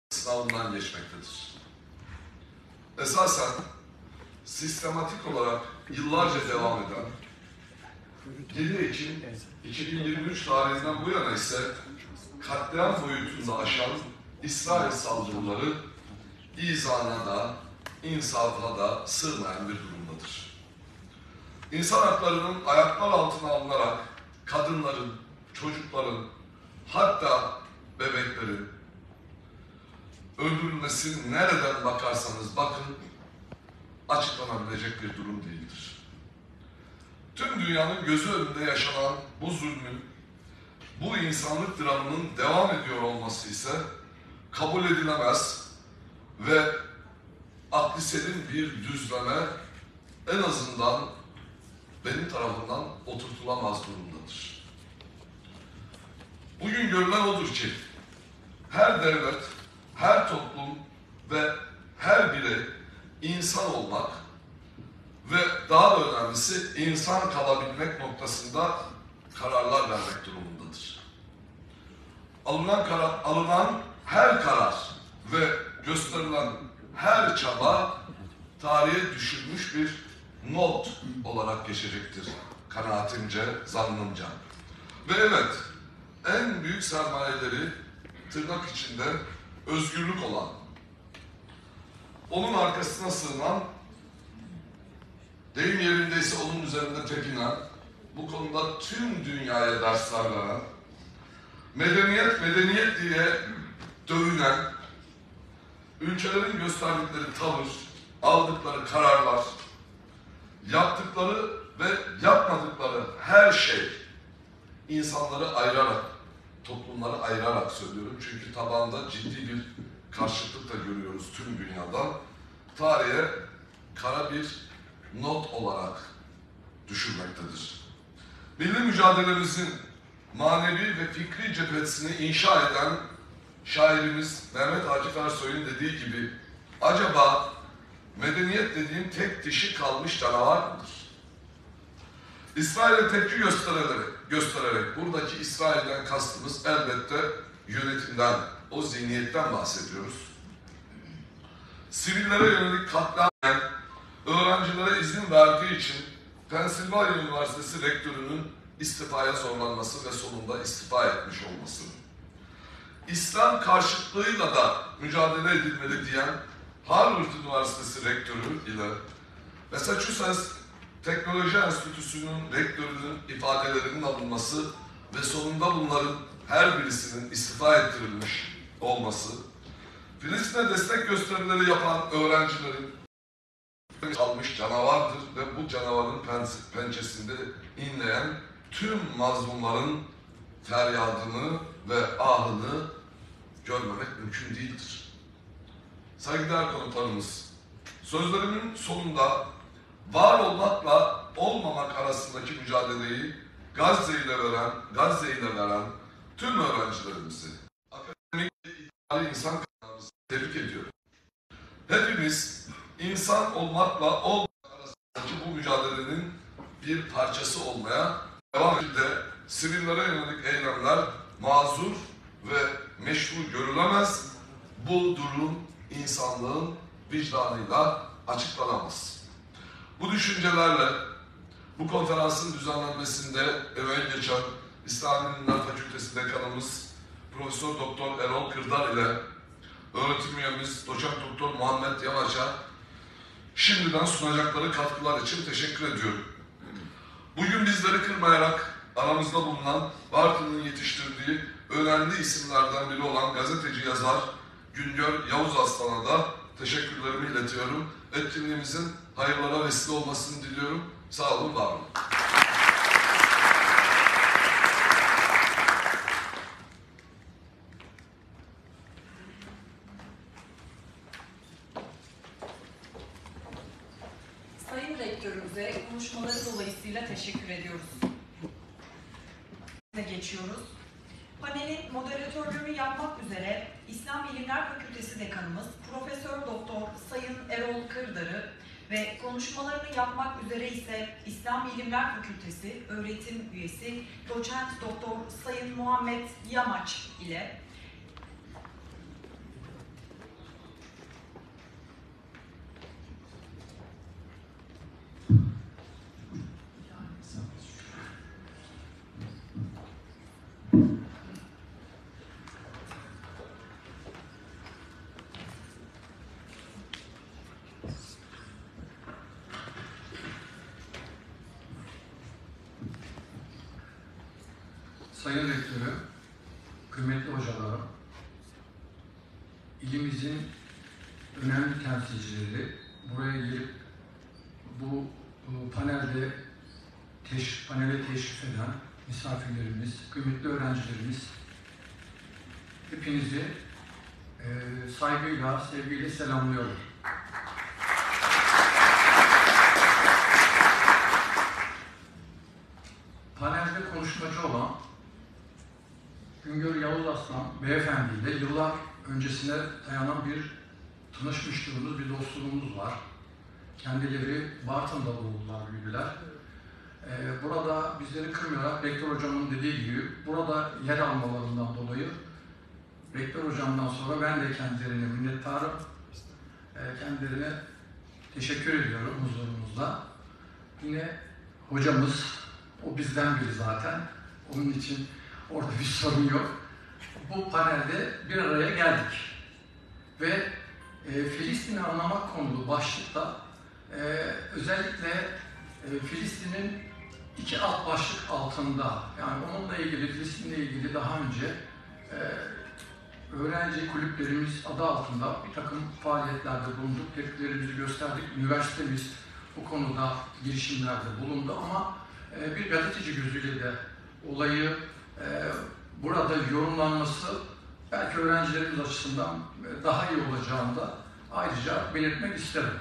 sınavından geçmektedir. Esasen sistematik olarak yıllarca devam eden 7 Ekim 2023 tarihinden bu yana ise katliam boyutunda aşan İsrail saldırıları izana da, insafa da sığmayan bir durumdadır. İnsan haklarının ayaklar altına alınarak kadınların, çocukların, hatta bebeklerin öldürülmesi nereden bakarsanız bakın açıklanabilecek bir durum değildir. Tüm dünyanın gözü önünde yaşanan bu zulmün, bu insanlık dramının devam ediyor olması ise kabul edilemez ve aklı selim bir düzleme en azından benim tarafından oturtulamaz durumdadır. Bugün görülen odur ki her devlet, her toplum ve her birey insan olmak ve daha da önemlisi insan kalabilmek noktasında kararlar vermek durumundadır. Alınan her karar ve gösterilen her çaba tarihe düşülmüş bir not olarak geçecektir kanaatimce, zannımca. Ve evet, en büyük sermayeleri tırnak içinde özgürlük olan, onun arkasına sığınan, deyim yerindeyse onun üzerinde tepinen, bu konuda tüm dünyaya dersler veren, medeniyet diye dövünen, ülkelerin gösterdikleri tavır, aldıkları kararlar, yaptıkları ve yapmadıkları her şey insanları ayırarak, toplumları ayırarak söylüyorum. Çünkü tabanda ciddi bir karşıtlık da görüyoruz tüm dünyada. Tarihe kara bir not olarak düşürmektedir. Milli mücadelemizin manevi ve fikri cephesini inşa eden şairimiz Mehmet Akif Ersoy'un dediği gibi acaba medeniyet dediğim tek dişi kalmış canavar mıdır? İsrail'e tepki göstererek buradaki İsrail'den kastımız elbette yönetimden, o zihniyetten bahsediyoruz. Sivillere yönelik katliam öğrencilere izin verdiği için Pensilvanya Üniversitesi rektörünün istifaya zorlanması ve sonunda istifa etmiş olması. İslam karşıtlığıyla da mücadele edilmeli diyen Harvard Üniversitesi rektörü ile Massachusetts Teknoloji Enstitüsü'nün rektörünün ifadelerinin alınması ve sonunda bunların her birisinin istifa ettirilmiş olması, Filistin'e destek gösterileri yapan öğrencilerin kalmış canavardır ve bu canavarın pençesinde inleyen tüm mazlumların feryadını ve ahını görmemek mümkün değildir. Saygıdeğer konuklarımız, sözlerimin sonunda var olmakla olmamak arasındaki mücadeleyi Gazze ile veren tüm öğrencilerimizi, akademik ve idari insan kaynağımızı tebrik ediyorum. Hepimiz insan olmakla olmamak arasındaki bu mücadelenin bir parçası olmaya devam edildi. Sivillere yönelik eylemler mazur ve meşru görülemez. Bu durum insanlığın vicdanıyla açıklanamaz. Bu düşüncelerle bu konferansın düzenlenmesinde emeği geçen İslam Bilimler Fakültesi Dekanımız Profesör Doktor Erol Kırdar ile öğretim üyemiz Doçent Doktor Muhammed Yamaç'a şimdiden sunacakları katkılar için teşekkür ediyorum. Bugün bizleri kırmayarak aramızda bulunan Bartın'ın yetiştirdiği önemli isimlerden biri olan gazeteci yazar Güngör Yavuz Aslan'a da teşekkürlerimi iletiyorum. Etkinliğimizin hayırlara vesile olmasını diliyorum. Sağ olun, var olun. Sayın Rektörümüze konuşmaları dolayısıyla teşekkür ediyoruz. Geçiyoruz. Panelin moderatörlüğünü yapmak üzere İslam Bilimler Fakültesi Dekanımız Profesör Doktor Sayın Erol Kırdar'ı ve konuşmalarını yapmak üzere ise İslam Bilimler Fakültesi öğretim üyesi Doçent Doktor Sayın Muhammed Yamaç ile Sayın Rektörüm, kıymetli hocalarım, ilimizin önemli temsilcileri, buraya gelip bu panele teşrif eden misafirlerimiz, kıymetli öğrencilerimiz, hepinizi saygıyla, sevgiyle selamlıyorum. Panelde konuşmacı olan Güngör Yavuz Aslan Beyefendi ile yıllar öncesine dayanan bir tanışmışlığımız, bir dostluğumuz var. Kendileri Bartın'da doğdular, büyüdüler. Burada bizleri kırmayarak Rektör Hocam'ın dediği gibi burada yer almalarından dolayı Rektör Hocam'dan sonra ben de kendilerine minnettarım. Kendilerine teşekkür ediyorum huzurumuzda. Yine hocamız, o bizden biri zaten. Onun için orada bir sorun yok. Bu panelde bir araya geldik. Ve Filistin'i anlamak konulu başlıkta özellikle Filistin'in iki alt başlık altında, yani onunla ilgili, Filistin'le ilgili daha önce öğrenci kulüplerimiz adı altında bir takım faaliyetlerde bulunduk, tepkilerimizi gösterdik. Üniversitemiz bu konuda girişimlerde bulundu ama bir gazeteci gözüyle de olayı burada yorumlanması belki öğrencilerimiz açısından daha iyi olacağını da ayrıca belirtmek isterim.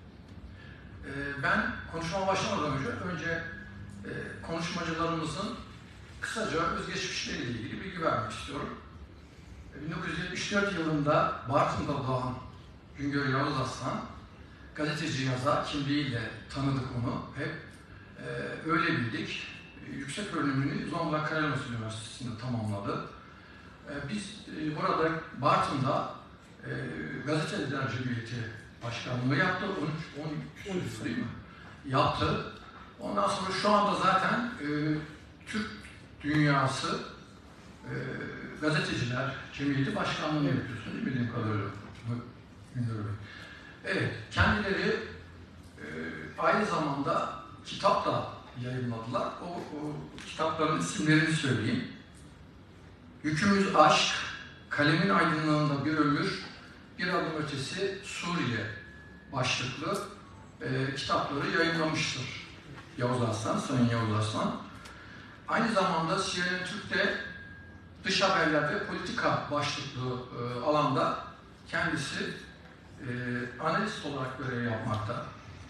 Ben konuşmama başlamadan önce konuşmacılarımızın kısaca özgeçmişleriyle ilgili bilgi vermek istiyorum. 1974 yılında Bartın'da doğan Güngör Yavuz Aslan, gazeteci yazar kimliğiyle tanıdık onu hep. Öyle bildik. Yüksek öğrenimini Zonguldak Karadeniz Üniversitesi'nde tamamladı. Biz burada Bartın'da Gazeteciler Cemiyeti Başkanlığı yaptı. 13 değil mi? Yaptı. Ondan sonra şu anda zaten Türk dünyası Gazeteciler Cemiyeti Başkanlığı'nı yapıyorsun değil mi bildiğim kadarıyla? Bilmiyorum. Evet, kendileri aynı zamanda kitap da yayınladılar. O kitapların isimlerini söyleyeyim. Yükümüz Aşk, Kalemin Aydınlığında Bir Ömür, Bir Adım Ötesi Suriye başlıklı kitapları yayınlamıştır Yavuz Aslan, Sayın Yavuz Aslan. Aynı zamanda CNN Türk'te dış haberler ve politika başlıklı alanda kendisi analist olarak görev yapmakta.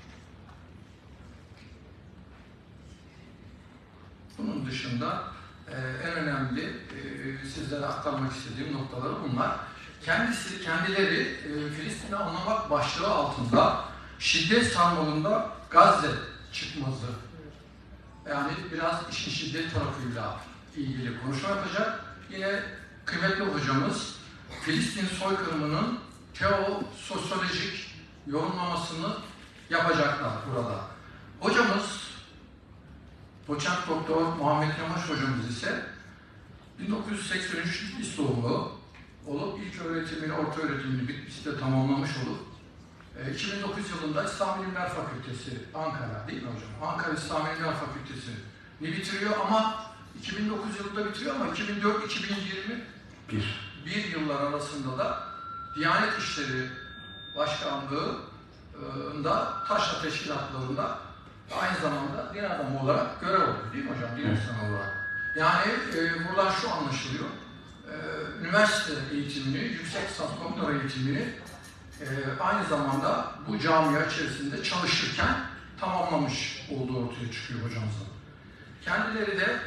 Bunun dışında en önemli sizlere aktarmak istediğim noktaları bunlar. Kendileri Filistin'i anlamak başlığı altında şiddet sarmalında Gazze çıkmazı, yani biraz işin şiddet tarafıyla ilgili konuşma yapacak. Yine kıymetli hocamız Filistin soykırımının teososyolojik yorumlamasını yapacaklar burada. Hocamız Doçent Doktor Muhammed Yamaç hocamız ise 1983 Bitlis doğumlu olup ilk öğretimini, orta öğretimini Bitlis'te tamamlamış olup 2009 yılında İslam İlimler Fakültesi Ankara değil mi hocam? Ankara İslam İlimler Fakültesi'ni bitiriyor ama 2009 yılında bitiriyor ama 2004-2021 yıllar arasında da Diyanet İşleri Başkanlığı'nda Taşra Teşkilatlarında aynı zamanda din adamı olarak görev alıyor değil mi hocam? Din insanı olarak. Yani buradan şu anlaşılıyor. Üniversite eğitimini, yüksek lisans doktora eğitimini aynı zamanda bu camia içerisinde çalışırken tamamlamış olduğu ortaya çıkıyor hocamızın. Kendileri de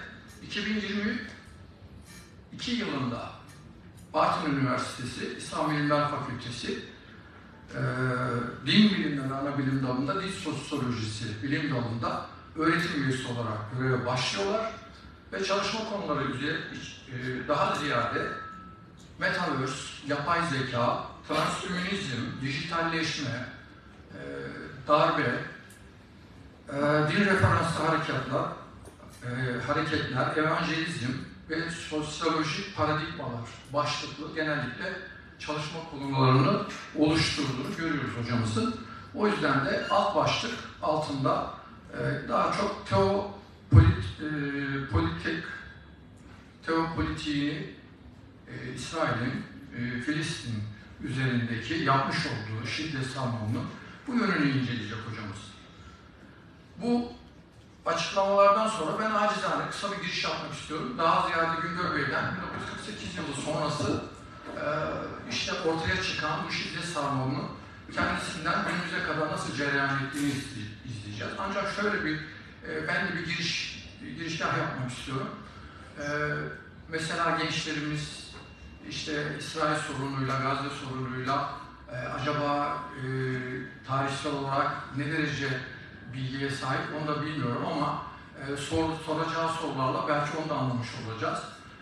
2022 yılında Bartın Üniversitesi İslam İlimler Fakültesi Din Bilimleri ana bilim dalında, Dil Sosyolojisi bilim dalında öğretim üyesi olarak göreve başlıyorlar ve çalışma konuları üzerine daha ziyade Metaverse, yapay zeka, transhümanizm, dijitalleşme, darbe, din referanslı hareketler, evangelizm ve sosyolojik paradigmalar başlıklı genellikle çalışma konularını oluşturduğunu görüyoruz hocamızın. O yüzden de alt başlık altında daha çok teopolitiğini İsrail'in Filistin üzerindeki yapmış olduğu şiddet sarmalının bu yönünü inceleyecek hocamız. Bu açıklamalardan sonra ben acizane kısa bir giriş yapmak istiyorum. Daha ziyade Güngör Bey'den 1948 yılı sonrası işte ortaya çıkan bu şiddet sarmalının kendisinden günümüze kadar nasıl cereyan ettiğini izleyeceğiz. Ancak şöyle bir ben de bir girişgah yapmak istiyorum. Mesela gençlerimiz işte İsrail sorunuyla, Gazze sorunuyla acaba tarihsel olarak ne derece bilgiye sahip onu da bilmiyorum ama soracağı sorularla belki onu da anlamış olacağız.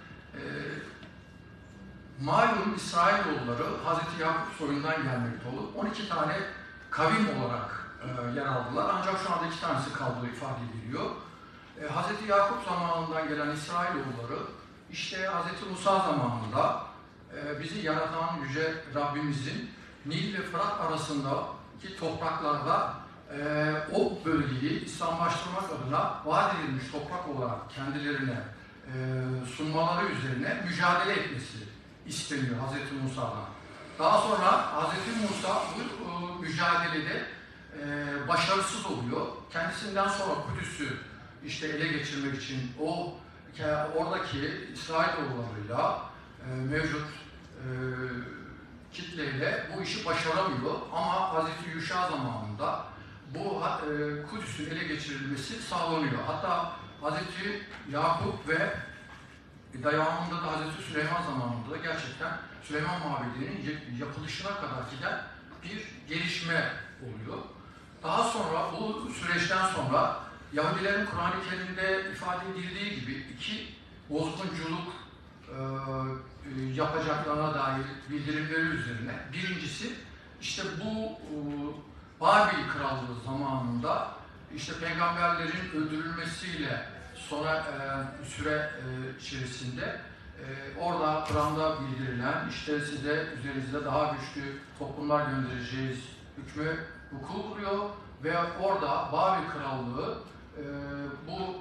Malum İsrailoğulları Hz. Yakup soyundan gelmekte olup 12 tane kavim olarak yer aldılar. Ancak şu anda 2 tanesi kaldığı ifade ediliyor. Hz. Yakup zamanından gelen İsrailoğulları işte Hz. Musa zamanında bizi yaratan Yüce Rabbimizin Nil ve Fırat arasındaki topraklarda o bölgeyi İslamlaştırmak adına vaat edilmiş toprak olarak kendilerine sunmaları üzerine mücadele etmesi isteniyor Hz. Musa'dan. Daha sonra Hz. Musa bu mücadelede başarısız oluyor. Kendisinden sonra Kudüs'ü işte ele geçirmek için oradaki İsrailoğullarıyla mevcut kitleyle bu işi başaramıyor. Ama Hz. Yuşa zamanında bu Kudüs'ün ele geçirilmesi sağlanıyor. Hatta Hz. Yakup ve devamında da Hz. Süleyman zamanında da gerçekten Süleyman Mabedi'nin yapılışına kadar giden bir gelişme oluyor. Daha sonra bu süreçten sonra Yahudilerin Kur'an-ı Kerim'de ifade edildiği gibi 2 bozgunculuk yapacaklarına dair bildirimleri üzerine birincisi işte bu Babil Krallığı zamanında işte peygamberlerin öldürülmesiyle sonra süre içerisinde orada Kur'an'da bildirilen işte size üzerinizde daha güçlü toplumlar göndereceğiz hükmü vuku buluyor ve orada Babil Krallığı bu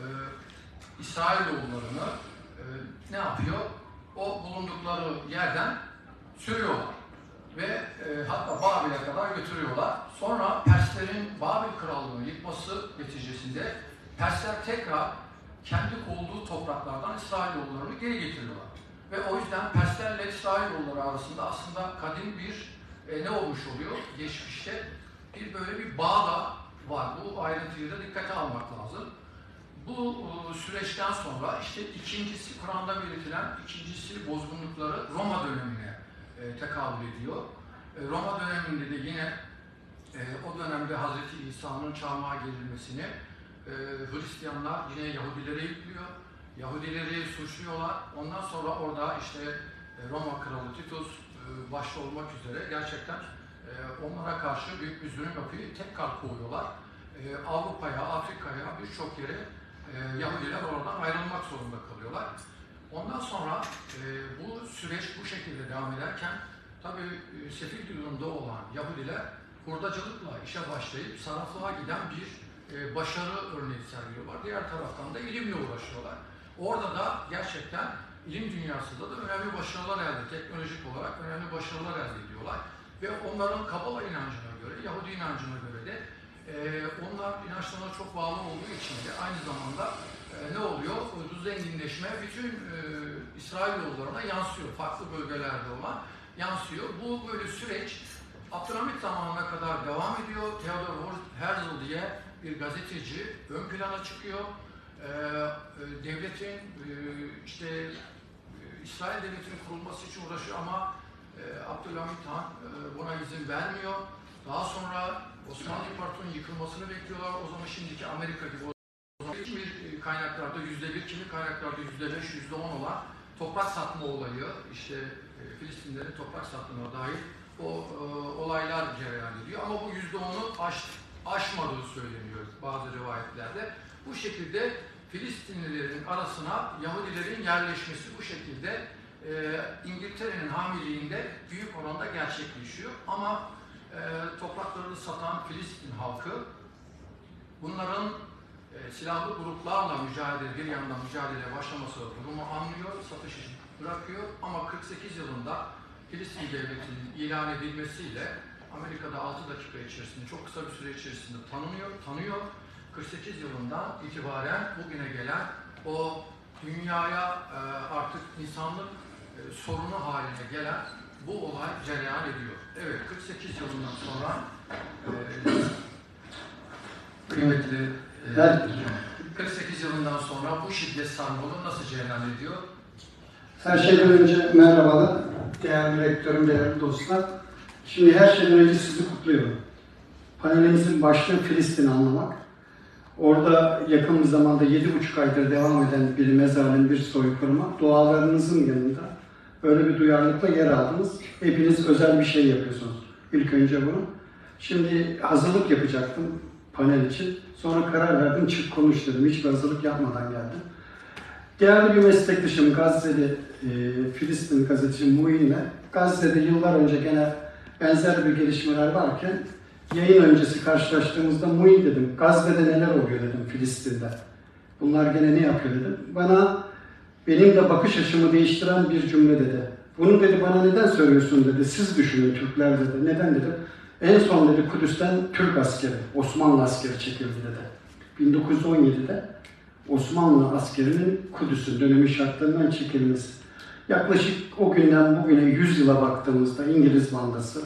İsrailoğullarını ne yapıyor? O bulundukları yerden sürüyorlar ve hatta Babil'e kadar götürüyorlar. Sonra Perslerin Babil Krallığı'nı yıkması neticesinde Persler tekrar kendi olduğu topraklardan İsrailoğullarını geri getiriyorlar. Ve o yüzden Perslerle İsrailoğulları arasında aslında kadim bir ne olmuş oluyor? Geçmişte böyle bir bağ da var. Bu ayrıntıyı da dikkate almak lazım. Bu süreçten sonra işte ikincisi Kur'an'da belirtilen ikincisi bozgunlukları Roma dönemine tekabül ediyor. Roma döneminde de yine o dönemde Hz. İsa'nın çarmıha gerilmesini Hristiyanlar yine Yahudilere yüklüyor. Yahudileri suçluyorlar. Ondan sonra orada işte Roma Kralı Titus başta olmak üzere gerçekten onlara karşı büyük bir zulüm yapıyor. Tekrar kovuyorlar. Avrupa'ya, Afrika'ya birçok yere Yahudiler oradan ayrılmak zorunda kalıyorlar. Ondan sonra bu süreç bu şekilde devam ederken tabii sefil durumda olan Yahudiler hurdacılıkla işe başlayıp sarraflığa giden bir başarı örneği sergiliyorlar. Diğer taraftan da ilimle uğraşıyorlar. Orada da gerçekten ilim dünyasında da önemli başarılar teknolojik olarak önemli başarılar elde ediyorlar. Ve onların Kabala inancına göre, Yahudi inancına göre de onlar inançlarına çok bağlı olduğu için de aynı zamanda ne oluyor? Bu zenginleşme bütün İsrailoğullarına yansıyor. Farklı bölgelerde olan yansıyor. Bu böyle süreç Abdülhamit zamanına kadar devam ediyor. Theodor Herzl diye bir gazeteci ön plana çıkıyor. Devletin işte İsrail devletinin kurulması için uğraşıyor ama Abdülhamit Han buna izin vermiyor. Daha sonra Osmanlı İmparatorluğu'nun yıkılmasını bekliyorlar. O zaman şimdiki Amerika gibi kimi kaynaklarda %1, kimi kaynaklarda %5, %10 olan toprak satma olayı, işte Filistinlerin toprak satmına dair o olaylar cereyan ediyor. Ama bu %10'u aşmadığı söyleniyor bazı rivayetlerde. Bu şekilde Filistinlilerin arasına Yahudilerin yerleşmesi bu şekilde İngiltere'nin hamiliğinde büyük oranda gerçekleşiyor. Ama topraklarını satan Filistin halkı bunların silahlı gruplarla bir yandan mücadeleye başlaması durumu anlıyor, satışı bırakıyor ama 48 yılında Filistin Devleti'nin ilan edilmesiyle Amerika'da 6 dakika içerisinde, çok kısa bir süre içerisinde tanıyor. 48 yılından itibaren bugüne gelen o dünyaya artık insanlık sorunu haline gelen bu olay cereyan ediyor. Evet, 48 yılından sonra kıymetli 48 yılından sonra bu şiddet sarmalı nasıl cereyan ediyor? Her şeyden önce merhabalar, değerli rektörüm, değerli dostlar. Şimdi her şeyden önce sizi kutluyorum. Panelimizin başlığı Filistin'i anlamak. Orada yakın bir zamanda 7,5 aydır devam eden bir mezarlığın bir soykırıma, dualarınızın yanında böyle bir duyarlılıkla yer aldınız. Hepiniz özel bir şey yapıyorsunuz. İlk önce bunu. Şimdi hazırlık yapacaktım panel için. Sonra karar verdim, çık konuş dedim. Hiçbir hazırlık yapmadan geldim. Değerli bir meslektaşım Gazze'de, Filistin gazeteci Muhin'le Gazze'de yıllar önce gene benzer bir gelişmeler varken yayın öncesi karşılaştığımızda Muhin dedim, Gazze'de neler oluyor dedim Filistin'de. Bunlar gene ne yapıyor dedim. Bana benim de bakış açımı değiştiren bir cümle dedi. Bunu dedi bana neden söylüyorsun dedi. Siz düşünün Türkler dedi. Neden dedim. En son dedi Kudüs'ten Türk askeri, Osmanlı askeri çekildi dedi. 1917'de Osmanlı askerinin Kudüs'ün dönemi şartlarından çekilmesi. Yaklaşık o günden bugüne 100 yıla baktığımızda İngiliz mandası,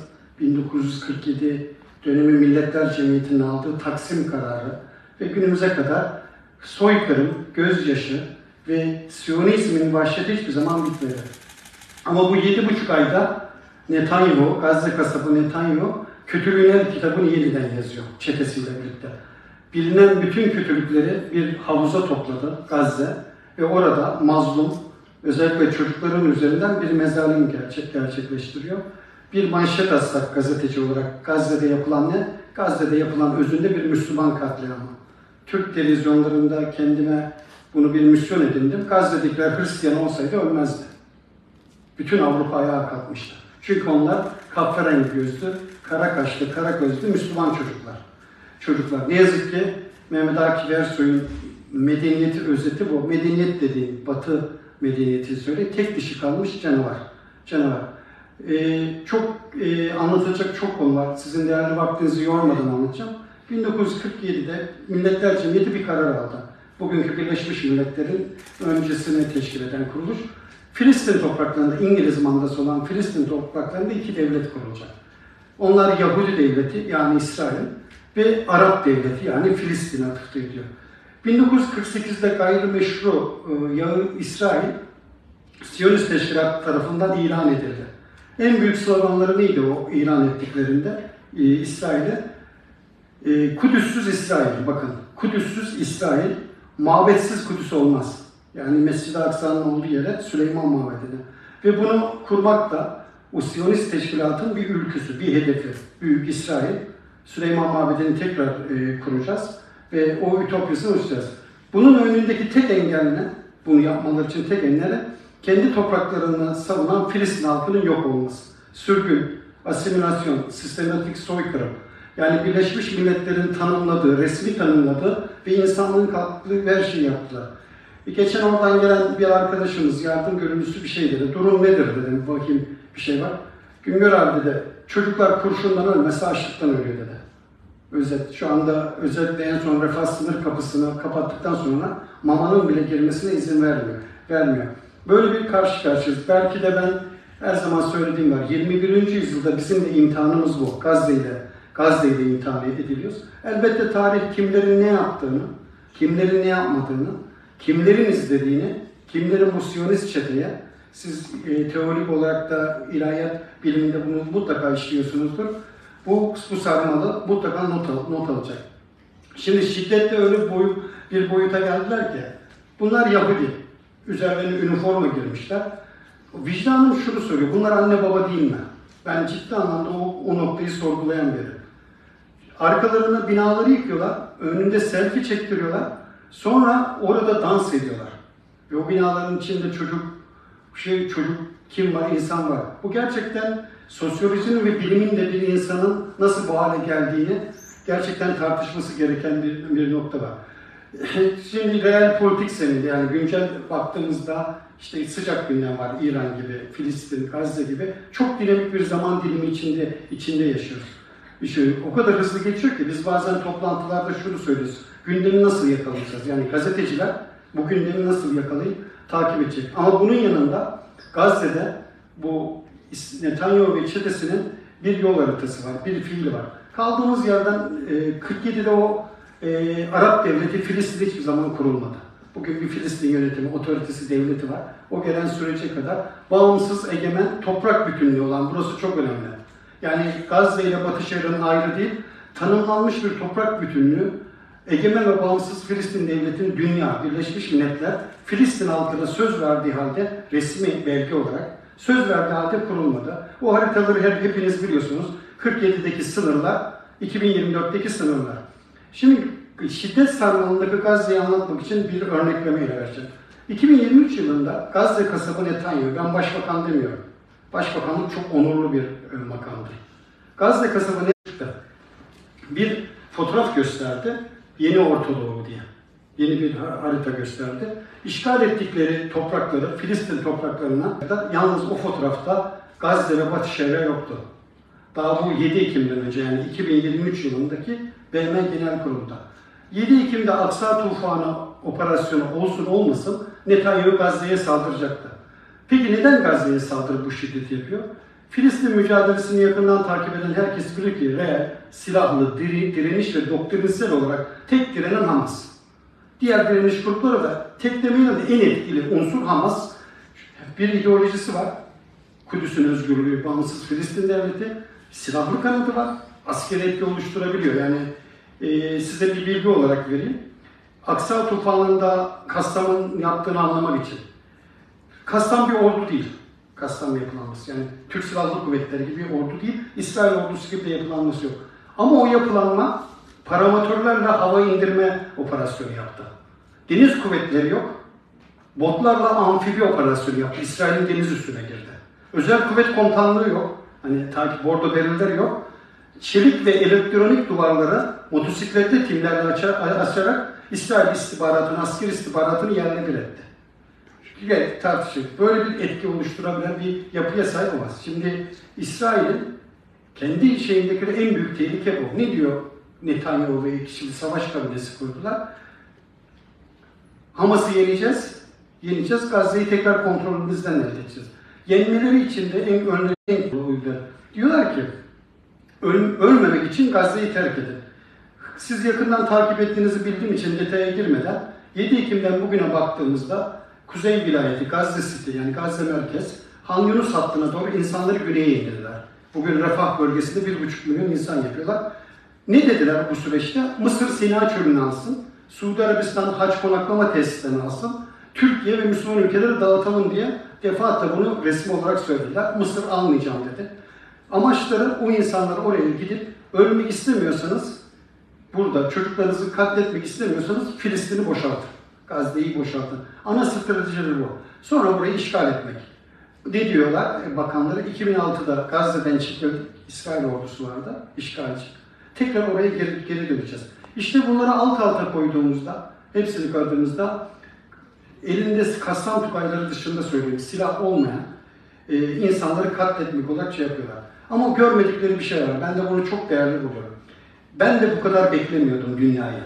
1947 dönemi Milletler Cemiyeti'nin aldığı Taksim kararı ve günümüze kadar soykırım, gözyaşı ve Siyonizmin vahşeti hiçbir zaman bitmedi. Ama bu 7,5 ayda Netanyahu, Gazze kasabı Netanyahu, Kötülüğün Her kitabını yeniden yazıyor çetesiyle birlikte. Bilinen bütün kötülükleri bir havuza topladı Gazze ve orada mazlum, özellikle çocukların üzerinden bir mezarlığını gerçekleştiriyor. Bir manşet atsak gazeteci olarak Gazze'de yapılan ne? Gazze'de yapılan özünde bir Müslüman katliamı. Türk televizyonlarında kendime bunu bir misyon edindim. Gazze'dekiler Hristiyan olsaydı ölmezdi. Bütün Avrupa ayağa kalkmıştı. Çünkü onlar kahverengi gözlü, kara kaşlı, kara gözlü Müslüman çocuklar. Ne yazık ki Mehmet Akif Ersoy'un medeniyeti özeti bu. Medeniyet dediği, Batı medeniyeti söyle, tek dişi kalmış canavar. Anlatacak çok konu var. Sizin değerli vaktinizi yormadan anlatacağım. 1947'de Milletler Cemiyeti bir karar aldı. Bugünkü Birleşmiş Milletler'in öncesini teşkil eden kuruluş. Filistin topraklarında, İngiliz mandası olan Filistin topraklarında 2 devlet kurulacak. Onlar Yahudi devleti yani İsrail ve Arap devleti yani Filistin'e atıfta ediyor. 1948'de gayrimeşru İsrail, Siyonist Teşkilat tarafından ilan edildi. En büyük sloganları neydi o ilan ettiklerinde İsrail'e? Kudüs'süz İsrail, bakın. Kudüs'süz İsrail, mabetsiz Kudüs olmaz. Yani Mescid-i Aksa'nın olduğu yere Süleyman Mabedi'ne. Ve bunu kurmak da o Siyonist Teşkilat'ın bir ülküsü, bir hedefi. Büyük İsrail, Süleyman Mabedi'ni tekrar kuracağız ve o ütopyasını uçacağız. Bunun önündeki tek engel ne? Bunu yapmaları için tek engel kendi topraklarını savunan Filistin halkının yok olması. Sürgün, asimilasyon, sistematik soykırım. Yani Birleşmiş Milletler'in tanımladığı, resmi tanımladığı ve insanlığın kalktığı her şeyi yaptılar. Geçen oradan gelen bir arkadaşımız yardım gönüllüsü bir şey dedi. Durum nedir dedim. Bakayım bir şey var. Güngör abi dedi. Çocuklar kurşundan ölmese açlıktan ölüyor dedi. Özet. Şu anda özellikle en son refah sınır kapısını kapattıktan sonra mamanın bile girmesine izin vermiyor. Böyle bir karşı karşıyayız. Belki de ben her zaman söylediğim var. 21. yüzyılda bizim de imtihanımız bu. Gazze ile imtihan ediliyoruz. Elbette tarih kimlerin ne yaptığını, kimlerin ne yapmadığını, kimlerin izlediğini, kimlerin bu Siyonist çeteye, siz teorik olarak da ilahiyat biliminde bunu mutlaka işliyorsunuzdur. Bu sarmalı mutlaka not alacak. Şimdi şiddetle öyle bir boyuta geldiler ki, bunlar Yahudi. Üzerlerine üniforma girmişler. Vicdanım şunu söylüyor, bunlar anne baba değil mi? Ben ciddi anlamda o noktayı sorgulayan biri. Arkalarına binaları yıkıyorlar, önünde selfie çektiriyorlar, sonra orada dans ediyorlar. Ve o binaların içinde çocuk kim var, insan var. Bu gerçekten sosyolojinin ve bilimin de bir insanın nasıl bu hale geldiğini gerçekten tartışması gereken bir nokta var. Şimdi real politik senedi, yani güncel baktığımızda işte sıcak gündem var, İran gibi, Filistin, Gazze gibi çok dinamik bir zaman dilimi içinde yaşıyoruz. O kadar hızlı geçiyor ki biz bazen toplantılarda şunu söylüyoruz: gündemi nasıl yakalayacağız? Yani gazeteciler bu gündemi nasıl yakalayıp takip edecek? Ama bunun yanında Gazze'de bu Netanyahu ve çetesinin bir yol haritası var, bir fiili var. Kaldığımız yerden 47'de o Arap devleti Filistin'de hiçbir zaman kurulmadı. Bugün bir Filistin yönetimi, otoritesi, devleti var. O gelen sürece kadar bağımsız, egemen, toprak bütünlüğü olan, burası çok önemli. Yani Gazze ile Batı Şeria'nın ayrı değil, tanımlanmış bir toprak bütünlüğü, egemen ve bağımsız Filistin devletinin dünya, Birleşmiş Milletler, Filistin halkına söz verdiği halde, resmi belge olarak söz verdiği halde kurulmadı. O haritaları hepiniz biliyorsunuz. 47'deki sınırlar, 2024'teki sınırlar. Şimdi şiddet sarmalındaki Gazze'yi anlatmak için bir örneklemeyle vereceğim. 2023 yılında Gazze kasabı Netanyahu, ben başbakan demiyorum. Başbakanlık çok onurlu bir makamdır. Gazze kasabı Netanyahu bir fotoğraf gösterdi, Yeni Orta Doğu diye. Yeni bir harita gösterdi. İşgal ettikleri toprakları, Filistin topraklarına, yalnız o fotoğrafta Gazze ve Batı Şeria yoktu. Daha bu 7 Ekim'den önce, yani 2023 yılındaki BM Genel Kurulu'nda. 7 Ekim'de Aksa Tufanı operasyonu olsun olmasın Netanyahu Gazze'ye saldıracaktı. Peki neden Gazze'ye saldırıp bu şiddeti yapıyor? Filistin mücadelesini yakından takip eden herkes bilir ki real, silahlı, direniş ve doktrinsel olarak tek direnen Hamas. Diğer direniş grupları da tek demeyle de en etkili unsur Hamas. Bir ideolojisi var. Kudüs'ün özgürlüğü, bağımsız Filistin devleti, silahlı kanadı var. Askeri etki oluşturabiliyor. Yani size bir bilgi olarak vereyim. Aksa tufanında Kassam'ın yaptığını anlamak için. Kassam bir ordu değil. Kassam yapılanması. Yani Türk Silahlı Kuvvetleri gibi bir ordu değil. İsrail ordusu gibi de yapılanması yok. Ama o yapılanma paramatörlerle hava indirme operasyonu yaptı. Deniz kuvvetleri yok. Botlarla amfibi operasyonu yaptı. İsrail'in deniz üstüne girdi. Özel kuvvet komutanlığı yok. Hani bordo berileri yok. Çelik ve elektronik duvarları motosikletli timlerle açarak İsrail istihbaratını, asker istihbaratını yerle bir etti. Çünkü tartışılır. Böyle bir etki oluşturabilen bir yapıya sahip olmaz. Şimdi İsrail'in kendi şeyindeki en büyük tehlike bu. Ne diyor Netanyahu ve şimdi savaş kabinesi kurdular? Hamas'ı yeneceğiz, Gazze'yi tekrar kontrolümüzden elde edeceğiz. Yenmeleri için de en önemli diyorlar ki ölmemek için Gazze'yi terk edin. Siz yakından takip ettiğinizi bildiğim için detaya girmeden 7 Ekim'den bugüne baktığımızda Kuzey vilayeti, Gazze City yani Gazze merkez, Han Yunus hattına doğru insanları güneye indirdiler. Bugün Refah bölgesinde 1,5 milyon insan yapıyorlar. Ne dediler bu süreçte? Mısır Sina çölünü alsın, Suudi Arabistan hac konaklama tesislerini alsın, Türkiye ve Müslüman ülkeleri dağıtalım diye defaatle bunu resmi olarak söylediler. Mısır almayacağım dedi. Amaçları o insanlar oraya gidip ölmek istemiyorsanız, burada çocuklarınızı katletmek istemiyorsanız Filistin'i boşaltın. Gazze'yi boşaltın. Ana stratejileri bu. Sonra burayı işgal etmek. Ne diyorlar bakanları? 2006'da Gazze'den çekildik. İsrail ordusu vardı, işgalci. Tekrar oraya geri döneceğiz. İşte bunları alt alta koyduğumuzda, hepsini gördüğümüzde elinde Kassam tugayları dışında söyleyeyim, silah olmayan insanları katletmek olarak şey yapıyorlar. Ama görmedikleri bir şey var. Ben de bunu çok değerli buluyorum. Ben de bu kadar beklemiyordum dünyaya.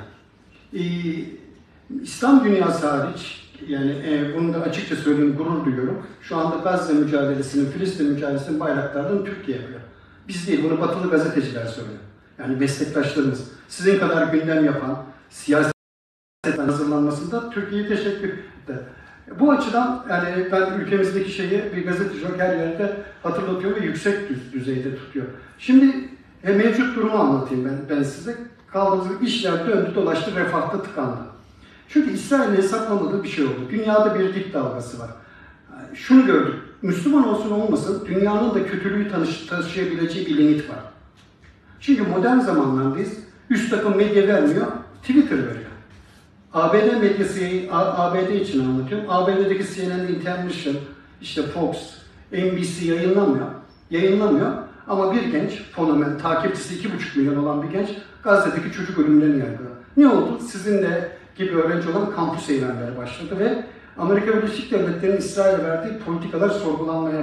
İslam dünyası hariç, yani bunu da açıkça söyleyeyim, gurur duyuyorum. Şu anda Gazze mücadelesinin, Filistin mücadelesinin bayraklarını Türkiye yapıyor. Biz değil, bunu batılı gazeteciler söylüyor. Yani meslektaşlarımız, sizin kadar gündem yapan, siyaset hazırlanmasında Türkiye'ye teşekkür etti. Bu açıdan yani ben ülkemizdeki şeyi bir gazeteci her yerde hatırlatıyor ve yüksek düzeyde tutuyor. Şimdi mevcut durumu anlatayım ben size. Kaldığımız işler döndü dolaştı, refahta tıkandı. Çünkü İsrail'in hesaplamadığı bir şey oldu. Dünyada bir dip dalgası var. Şunu gördük, Müslüman olsun olmasın dünyanın da kötülüğü taşıyabileceği bir limit var. Çünkü modern zamanlardayız, üst takım medya vermiyor, Twitter veriyor. ABD medyası, ABD için anlatıyorum. ABD'deki CNN International, işte Fox, NBC yayınlamıyor. Ama bir genç, fenomen, takipçisi 2,5 milyon olan bir genç, Gazze'deki çocuk ölümlerini yargılıyor. Ne oldu? Sizin de gibi öğrenci olan kampüs eylemleri başladı ve Amerika Birleşik Devletleri'nin İsrail'e verdiği politikalar sorgulanmaya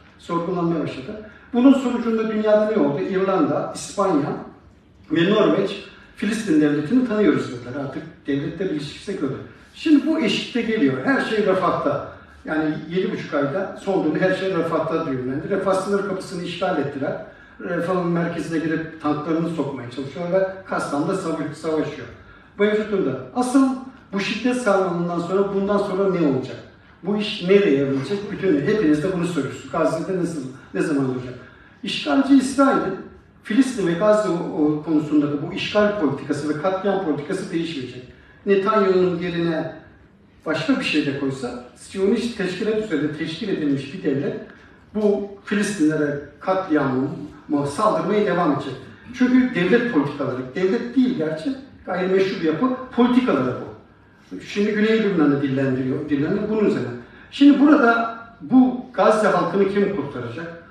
başladı. Bunun sonucunda dünyada ne oldu? İrlanda, İspanya ve Norveç Filistin devletini tanıyoruz dediler. Artık devletler ilişkisi kötü. Şimdi bu eşikte geliyor. Her şey refahta. Yani 7,5 ayda son dönemde her şey refahta düğümlendi. Refah sınır kapısını işgal ettiler. Refah'ın merkezine girip tanklarını sokmaya çalışıyorlar ve Kastam'da savaşıyor. Mevcut durumda. Asıl bu şiddet sarmalından sonra bundan sonra ne olacak? Bu iş nereye evrilecek? Hepiniz de bunu soruyorsunuz. Gazze'de ne zaman olacak? İşgalci İsrail'in Filistin ve Gazze konusundaki bu işgal politikası ve katliam politikası değişmeyecek. Netanyahu'nun yerine başka bir şey de koysa, Siyonist teşkilat üzerinde teşkil edilmiş bir devlet bu Filistinlere katliamı saldırmaya devam edecek. Çünkü devlet politikaları, devlet değil gerçi, gayrimeşru bir yapı, politikaları bu. Şimdi Güney Lübnan'ı dillendiriyor bunun üzerine. Şimdi burada bu Gazze halkını kim kurtaracak?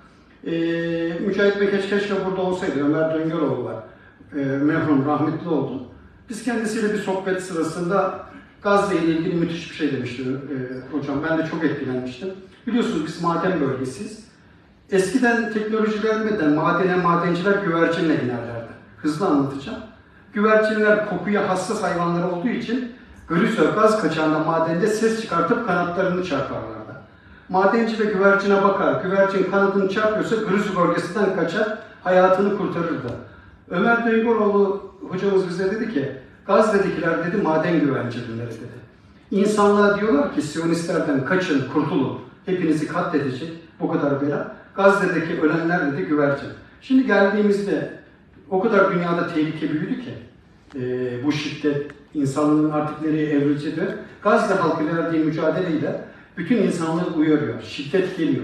Mücahit Bekeş keşke burada olsaydı, Ömer Döngöroğlu var, merhum rahmetli oldu. Biz kendisiyle bir sohbet sırasında Gazze ile ilgili müthiş bir şey demişti hocam. Ben de çok etkilenmiştim. Biliyorsunuz biz maden bölgesiyiz. Eskiden teknoloji gelmeden madenciler güvercinle inerlerdi. Hızlı anlatacağım. Güvercinler kokuya hassas hayvanlar olduğu için glüzör gaz kaçağında madende ses çıkartıp kanatlarını çarparlardı. Madenci de güvercine bakar. Güvercin kanadını çarpıyorsa glüzör bölgesinden kaçar, hayatını kurtarırdı. Ömer Döngöroğlu hocamız bize dedi ki, Gazze'dekiler dedi maden güvercinleri dedi. İnsanlığa diyorlar ki Siyonistlerden kaçın, kurtulun. Hepinizi katledecek bu kadar bela. Gazze'deki ölenler dedi güvercin. Şimdi geldiğimizde o kadar dünyada tehlike büyüdü ki bu şiddet insanlığın artık nereye evrileceğidir. Gazze halkı verdiği mücadeleyle bütün insanlığı uyarıyor. Şiddet geliyor.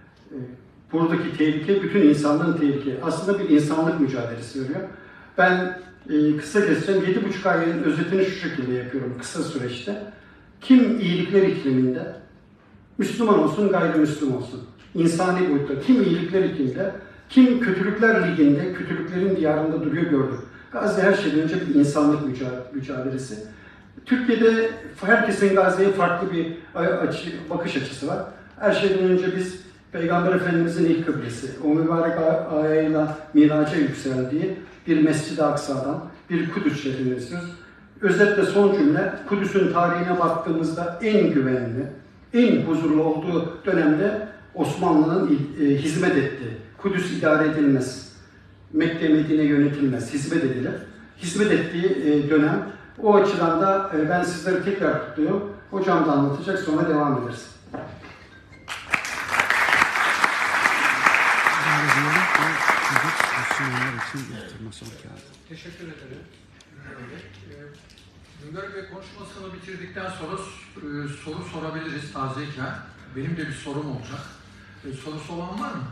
Buradaki tehlike bütün insanlığın tehlikesi. Aslında bir insanlık mücadelesi veriyor. Ben kısa keseceğim. 7,5 ayın özetini şu şekilde yapıyorum kısa süreçte. Kim iyilikler ikliminde, Müslüman olsun, gayrimüslim olsun, insani boyutta, kim iyilikler ikliminde, kim kötülükler liginde, kötülüklerin diyarında duruyor gördük. Gazze her şeyden önce bir insanlık mücadelesi. Türkiye'de herkesin Gazze'ye farklı bir bakış açısı var. Her şeyden önce biz Peygamber Efendimiz'in ilk kıblesi, o mübarek ayağıyla miraca yükseldiği bir Mescid-i Aksa'dan, bir Kudüs şehrine istiyoruz. Özetle son cümle, Kudüs'ün tarihine baktığımızda en güvenli, en huzurlu olduğu dönemde Osmanlı'nın hizmet ettiği, Kudüs idare edilmez, Mekke, Medine yönetilmez, hizmet edilir. Hizmet ettiği dönem, o açıdan da ben sizleri tekrar kutluyorum. Hocam da anlatacak, sonra devam ederiz. Teşekkür ederim. Güngör Bey konuşmasını bitirdikten sonra soru sorabiliriz tazeyken. Benim de bir sorum olacak. Sorusu olan var mı?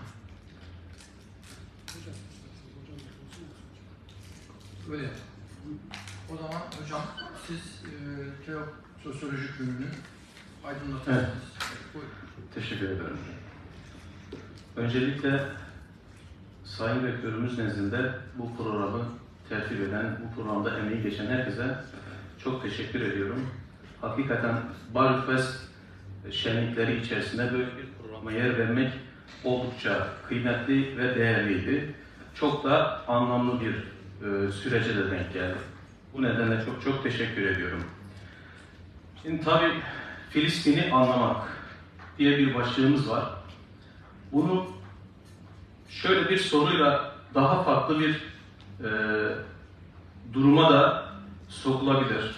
Öyle yapalım. O zaman hocam siz sosyolojik bölümünü aydınlatırsınız. Evet. Buyurun. Teşekkür ederim. Öncelikle Sayın Rektörümüz nezdinde bu programı tertip eden, bu programda emeği geçen herkese çok teşekkür ediyorum. Hakikaten Barfest şenlikleri içerisinde böyle bir programa yer vermek oldukça kıymetli ve değerliydi. Çok da anlamlı bir sürece de denk geldi. Bu nedenle çok teşekkür ediyorum. Şimdi tabii Filistin'i anlamak diye bir başlığımız var. Bunu şöyle bir soruyla daha farklı bir duruma da sokulabilir.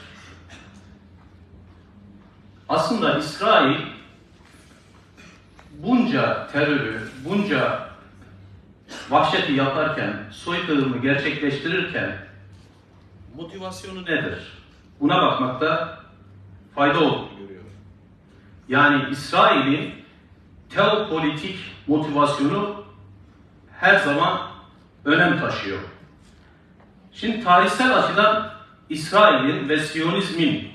Aslında İsrail bunca terörü, bunca vahşeti yaparken, soykırımı gerçekleştirirken motivasyonu nedir? Buna bakmakta fayda olduğunu görüyorum. Yani İsrail'in teopolitik motivasyonu her zaman önem taşıyor. Şimdi tarihsel açıdan İsrail'in ve Siyonizmin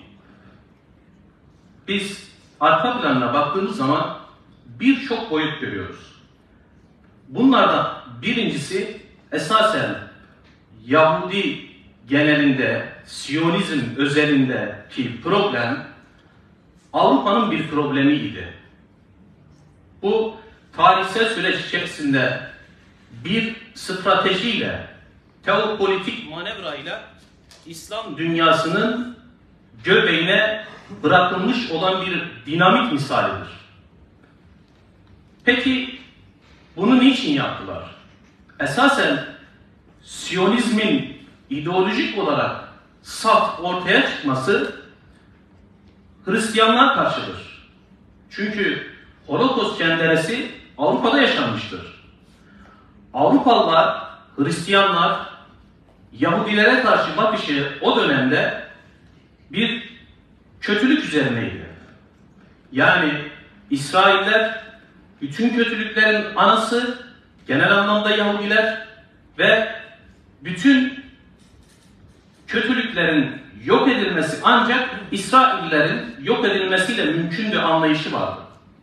biz arka planına baktığımız zaman birçok boyut görüyoruz. Bunlardan birincisi esasen Yahudi genelinde, Siyonizm özelindeki problem Avrupa'nın bir problemiydi. Bu tarihsel süreç içerisinde bir stratejiyle, teopolitik manevrayla İslam dünyasının göbeğine bırakılmış olan bir dinamik misalidir. Peki bunu niçin yaptılar? Esasen Siyonizmin ideolojik olarak saf ortaya çıkması Hristiyanlığa karşıdır. Çünkü Holocaust cenderesi Avrupa'da yaşanmıştır. Avrupalılar, Hristiyanlar, Yahudilere karşı bakışı o dönemde bir kötülük üzerineydi. Yani İsrailler bütün kötülüklerin anası, genel anlamda Yahudiler ve bütün kötülüklerin yok edilmesi ancak İsraillerin yok edilmesiyle mümkün bir anlayışı vardı.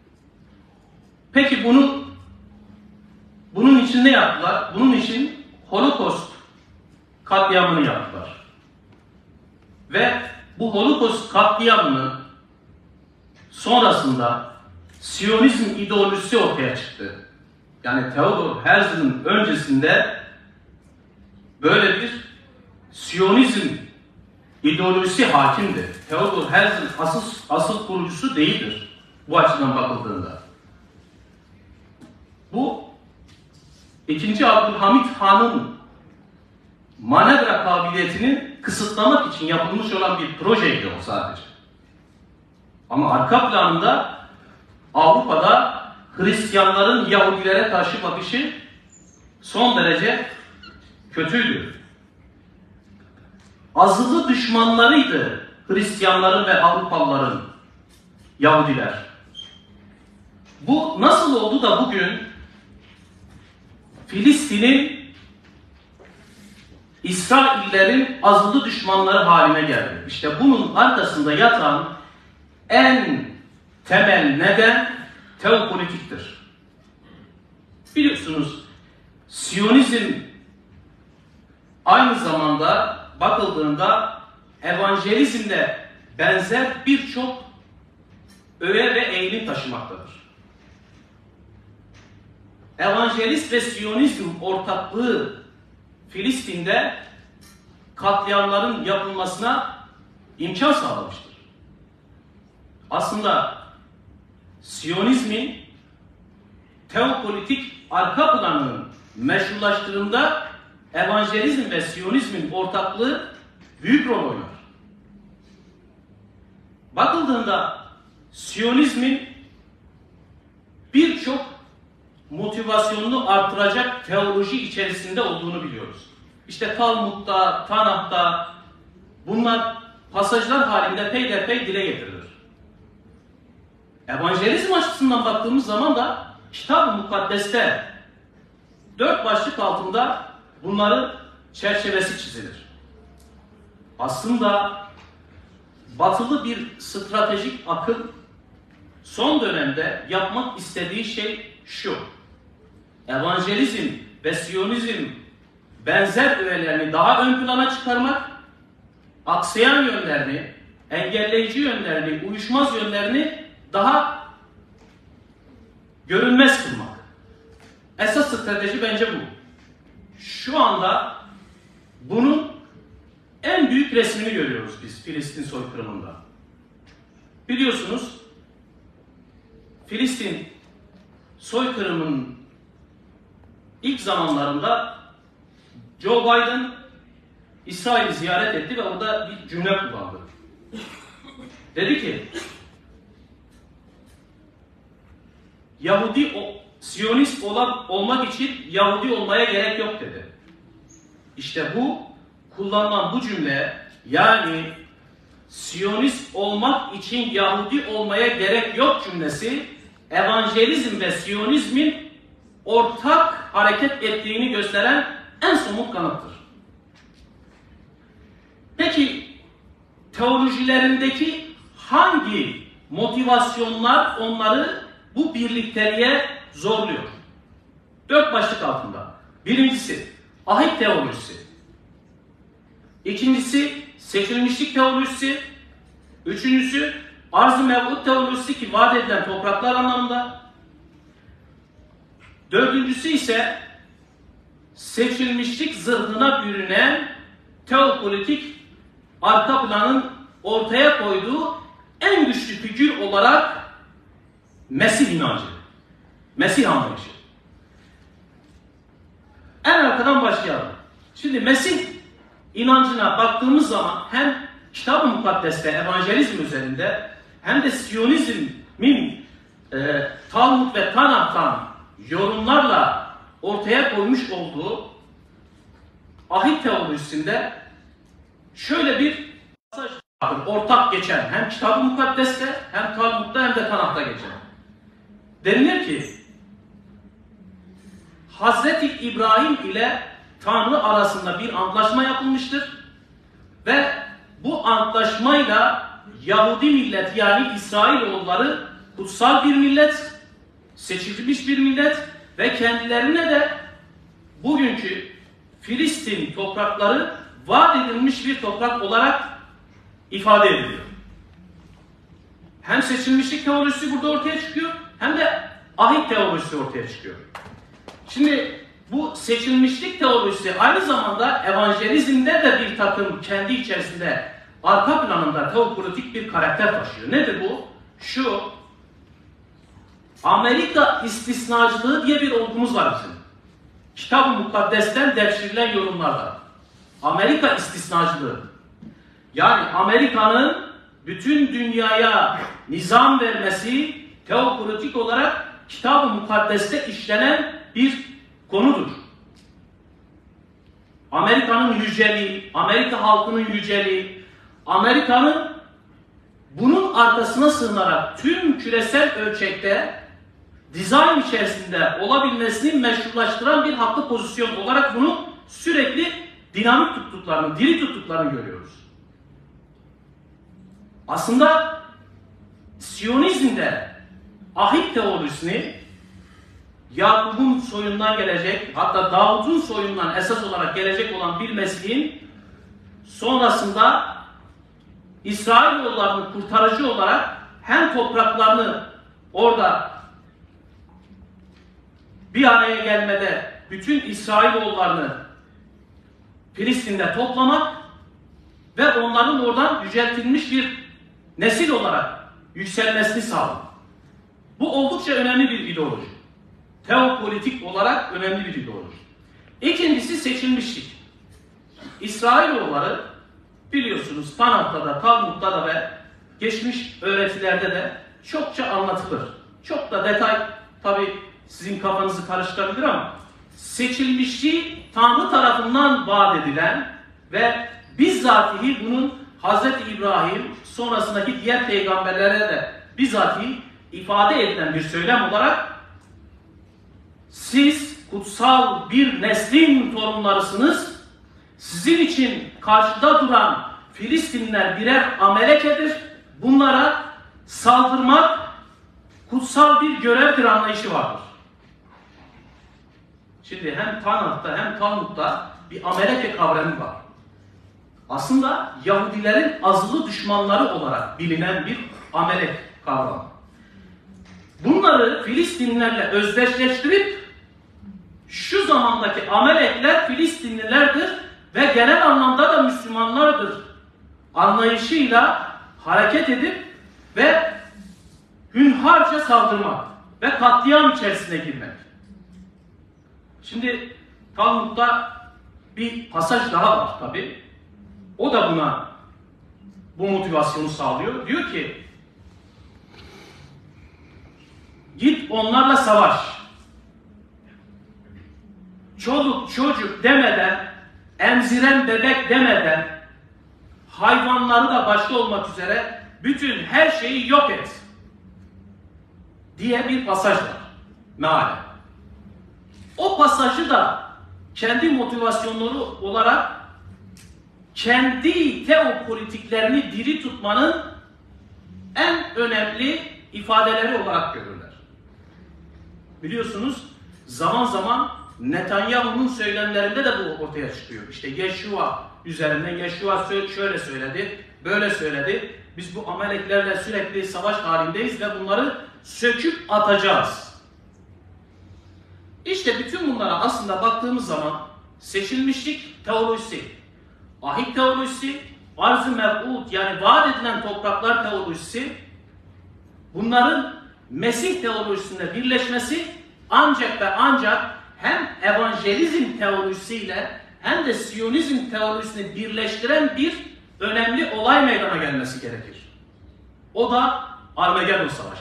Peki bunun için ne yaptılar? Bunun için Holocaust katliamını yaptılar. Ve bu Holocaust katliamını sonrasında Siyonizm ideolojisi ortaya çıktı. Yani Theodor Herzl'in öncesinde böyle bir Siyonizm ideolojisi hakimdi. Theodor Herzl asıl kurucusu değildir bu açıdan bakıldığında. Bu 2. Abdülhamit Han'ın manevra kabiliyetini kısıtlamak için yapılmış olan bir projeydi o sadece. Ama arka planında Avrupa'da Hristiyanların Yahudilere karşı bakışı son derece kötüydü. Azılı düşmanlarıydı Hristiyanların ve Avrupalıların Yahudiler. Bu nasıl oldu da bugün Filistin'in İsraillerin azılı düşmanları haline geldi? İşte bunun arkasında yatan en temel neden teopolitiktir. Biliyorsunuz Siyonizm aynı zamanda bakıldığında evangelizmle benzer birçok öğe ve eğilim taşımaktadır. Evangelist ve Siyonizm ortaklığı Filistin'de katliamların yapılmasına imkan sağlamıştır. Aslında Siyonizmin teopolitik arka planının meşrulaştırımında evangelizm ve Siyonizmin ortaklığı büyük rol oynar. Bakıldığında Siyonizmin birçok motivasyonunu artıracak teoloji içerisinde olduğunu biliyoruz. İşte Talmud'da, Tanah'ta bunlar pasajlar halinde peyderpey dile getirilir. Evangelizm açısından baktığımız zaman da Kitab-ı Mukaddes'te 4 başlık altında bunların çerçevesi çizilir. Aslında batılı bir stratejik akıl son dönemde yapmak istediği şey şu: evangelizm ve Siyonizm benzer öğelerini daha ön plana çıkarmak, aksayan yönlerini, engelleyici yönlerini, uyuşmaz yönlerini daha görünmez kılmak. Esas strateji bence bu. Şu anda bunun en büyük resmini görüyoruz biz Filistin soykırımında. Biliyorsunuz Filistin soykırımının ilk zamanlarında Joe Biden İsrail'i ziyaret etti ve orada bir cümle kullandı. Dedi ki, Siyonist olmak için Yahudi olmaya gerek yok dedi. İşte bu kullanılan bu cümle, yani Siyonist olmak için Yahudi olmaya gerek yok cümlesi, evangelizm ve Siyonizmin ortak hareket ettiğini gösteren en somut kanıttır. Peki teolojilerindeki hangi motivasyonlar onları bu birlikteliğe zorluyor? 4 başlık altında. Birincisi ahit teolojisi. İkincisi seçilmişlik teolojisi. Üçüncüsü arz-ı mev'ud teolojisi ki vaat edilen topraklar anlamında. Dördüncüsü ise seçilmişlik zırhına bürünen teopolitik arka planın ortaya koyduğu en güçlü figür olarak Mesih inancı, Mesih anlayışı. En arkadan başlayalım. Şimdi Mesih inancına baktığımız zaman hem Kitab-ı Mukaddes'te, evangelizm üzerinde hem de Siyonizmin Talmud ve Tanah'tan yorumlarla ortaya koymuş olduğu ahit teolojisinde şöyle bir pasaj ortak geçen hem Kitab-ı Mukaddes'te hem Talmud'da hem de Tanah'ta geçen. Denilir ki Hazreti İbrahim ile Tanrı arasında bir antlaşma yapılmıştır ve bu antlaşmayla Yahudi milleti yani İsrailoğulları kutsal bir millet, seçilmiş bir millet ve kendilerine de bugünkü Filistin toprakları vaat edilmiş bir toprak olarak ifade ediliyor. Hem seçilmişlik teolojisi burada ortaya çıkıyor hem de ahit teolojisi ortaya çıkıyor. Şimdi bu seçilmişlik teolojisi aynı zamanda evangelizmde de bir takım kendi içerisinde arka planında teopolitik bir karakter taşıyor. Nedir bu? Şu, Amerika istisnacılığı diye bir olgumuz var bizim. Kitab-ı Mukaddes'ten devşirilen yorumlarda. Amerika istisnacılığı. Yani Amerika'nın bütün dünyaya nizam vermesi teopolitik olarak Kitab-ı Mukaddes'te işlenen bir konudur. Amerika'nın yüceliği, Amerika halkının yüceliği, Amerika'nın bunun arkasına sığınarak tüm küresel ölçekte dizayn içerisinde olabilmesini meşrulaştıran bir haklı pozisyon olarak bunu sürekli dinamik tuttuklarını, diri tuttuklarını görüyoruz. Aslında Siyonizm'de ahit teolojisini Yakup'un soyundan gelecek, hatta Davud'un soyundan esas olarak gelecek olan bir Mesih'in sonrasında İsrailoğullarını kurtarıcı olarak hem topraklarını orada bir araya gelmede bütün İsrailoğullarını Filistin'de toplamak ve onların oradan yüceltilmiş bir nesil olarak yükselmesini sağlamak. Bu oldukça önemli bir ideoloji. Teopolitik olarak önemli bir ideoloji. İkincisi seçilmişlik. İsrailoğulları biliyorsunuz Tanah'ta da, Talmud'da da ve geçmiş öğretilerde de çokça anlatılır. Çok da detay tabi sizin kafanızı karıştırabilir ama seçilmişliği Tanrı tarafından vaat edilen ve bizzatihi bunun Hz. İbrahim sonrasındaki diğer peygamberlere de bizzatihi ifade edilen bir söylem olarak siz kutsal bir neslin torunlarısınız. Sizin için karşıda duran Filistinliler birer amelekedir. Bunlara saldırmak kutsal bir görevdir anlayışı vardır. Şimdi hem Tanah'ta hem Talmud'da bir ameleke kavramı var. Aslında Yahudilerin azılı düşmanları olarak bilinen bir amelek kavramı. Bunları Filistinlilerle özdeşleştirip şu zamandaki Amelekler Filistinlilerdir ve genel anlamda da Müslümanlardır anlayışıyla hareket edip ve hünharca saldırmak ve katliam içerisine girmek. Şimdi Talmud'da bir pasaj daha var tabi. O da bu motivasyonu sağlıyor. Diyor ki git onlarla savaş. Çoluk çocuk demeden, emziren bebek demeden, hayvanları da başta olmak üzere bütün her şeyi yok et diye bir pasaj var mealen. O pasajı da kendi motivasyonları olarak kendi teopolitiklerini diri tutmanın en önemli ifadeleri olarak görürler. Biliyorsunuz zaman zaman Netanyahu'nun söylemlerinde de bu ortaya çıkıyor. İşte Yeşua üzerinden Yeşua şöyle söyledi, böyle söyledi. Biz bu Amaleklerle sürekli savaş halindeyiz ve bunları söküp atacağız. İşte bütün bunlara aslında baktığımız zaman seçilmişlik teolojisi, ahit teolojisi, arz-ı mev'ud yani vaat edilen topraklar teolojisi, bunların Mesih teolojisinde birleşmesi ancak ve ancak hem evangelizm teolojisiyle hem de Siyonizm teolojisini birleştiren bir önemli olay meydana gelmesi gerekir. O da Armagedon Savaşı.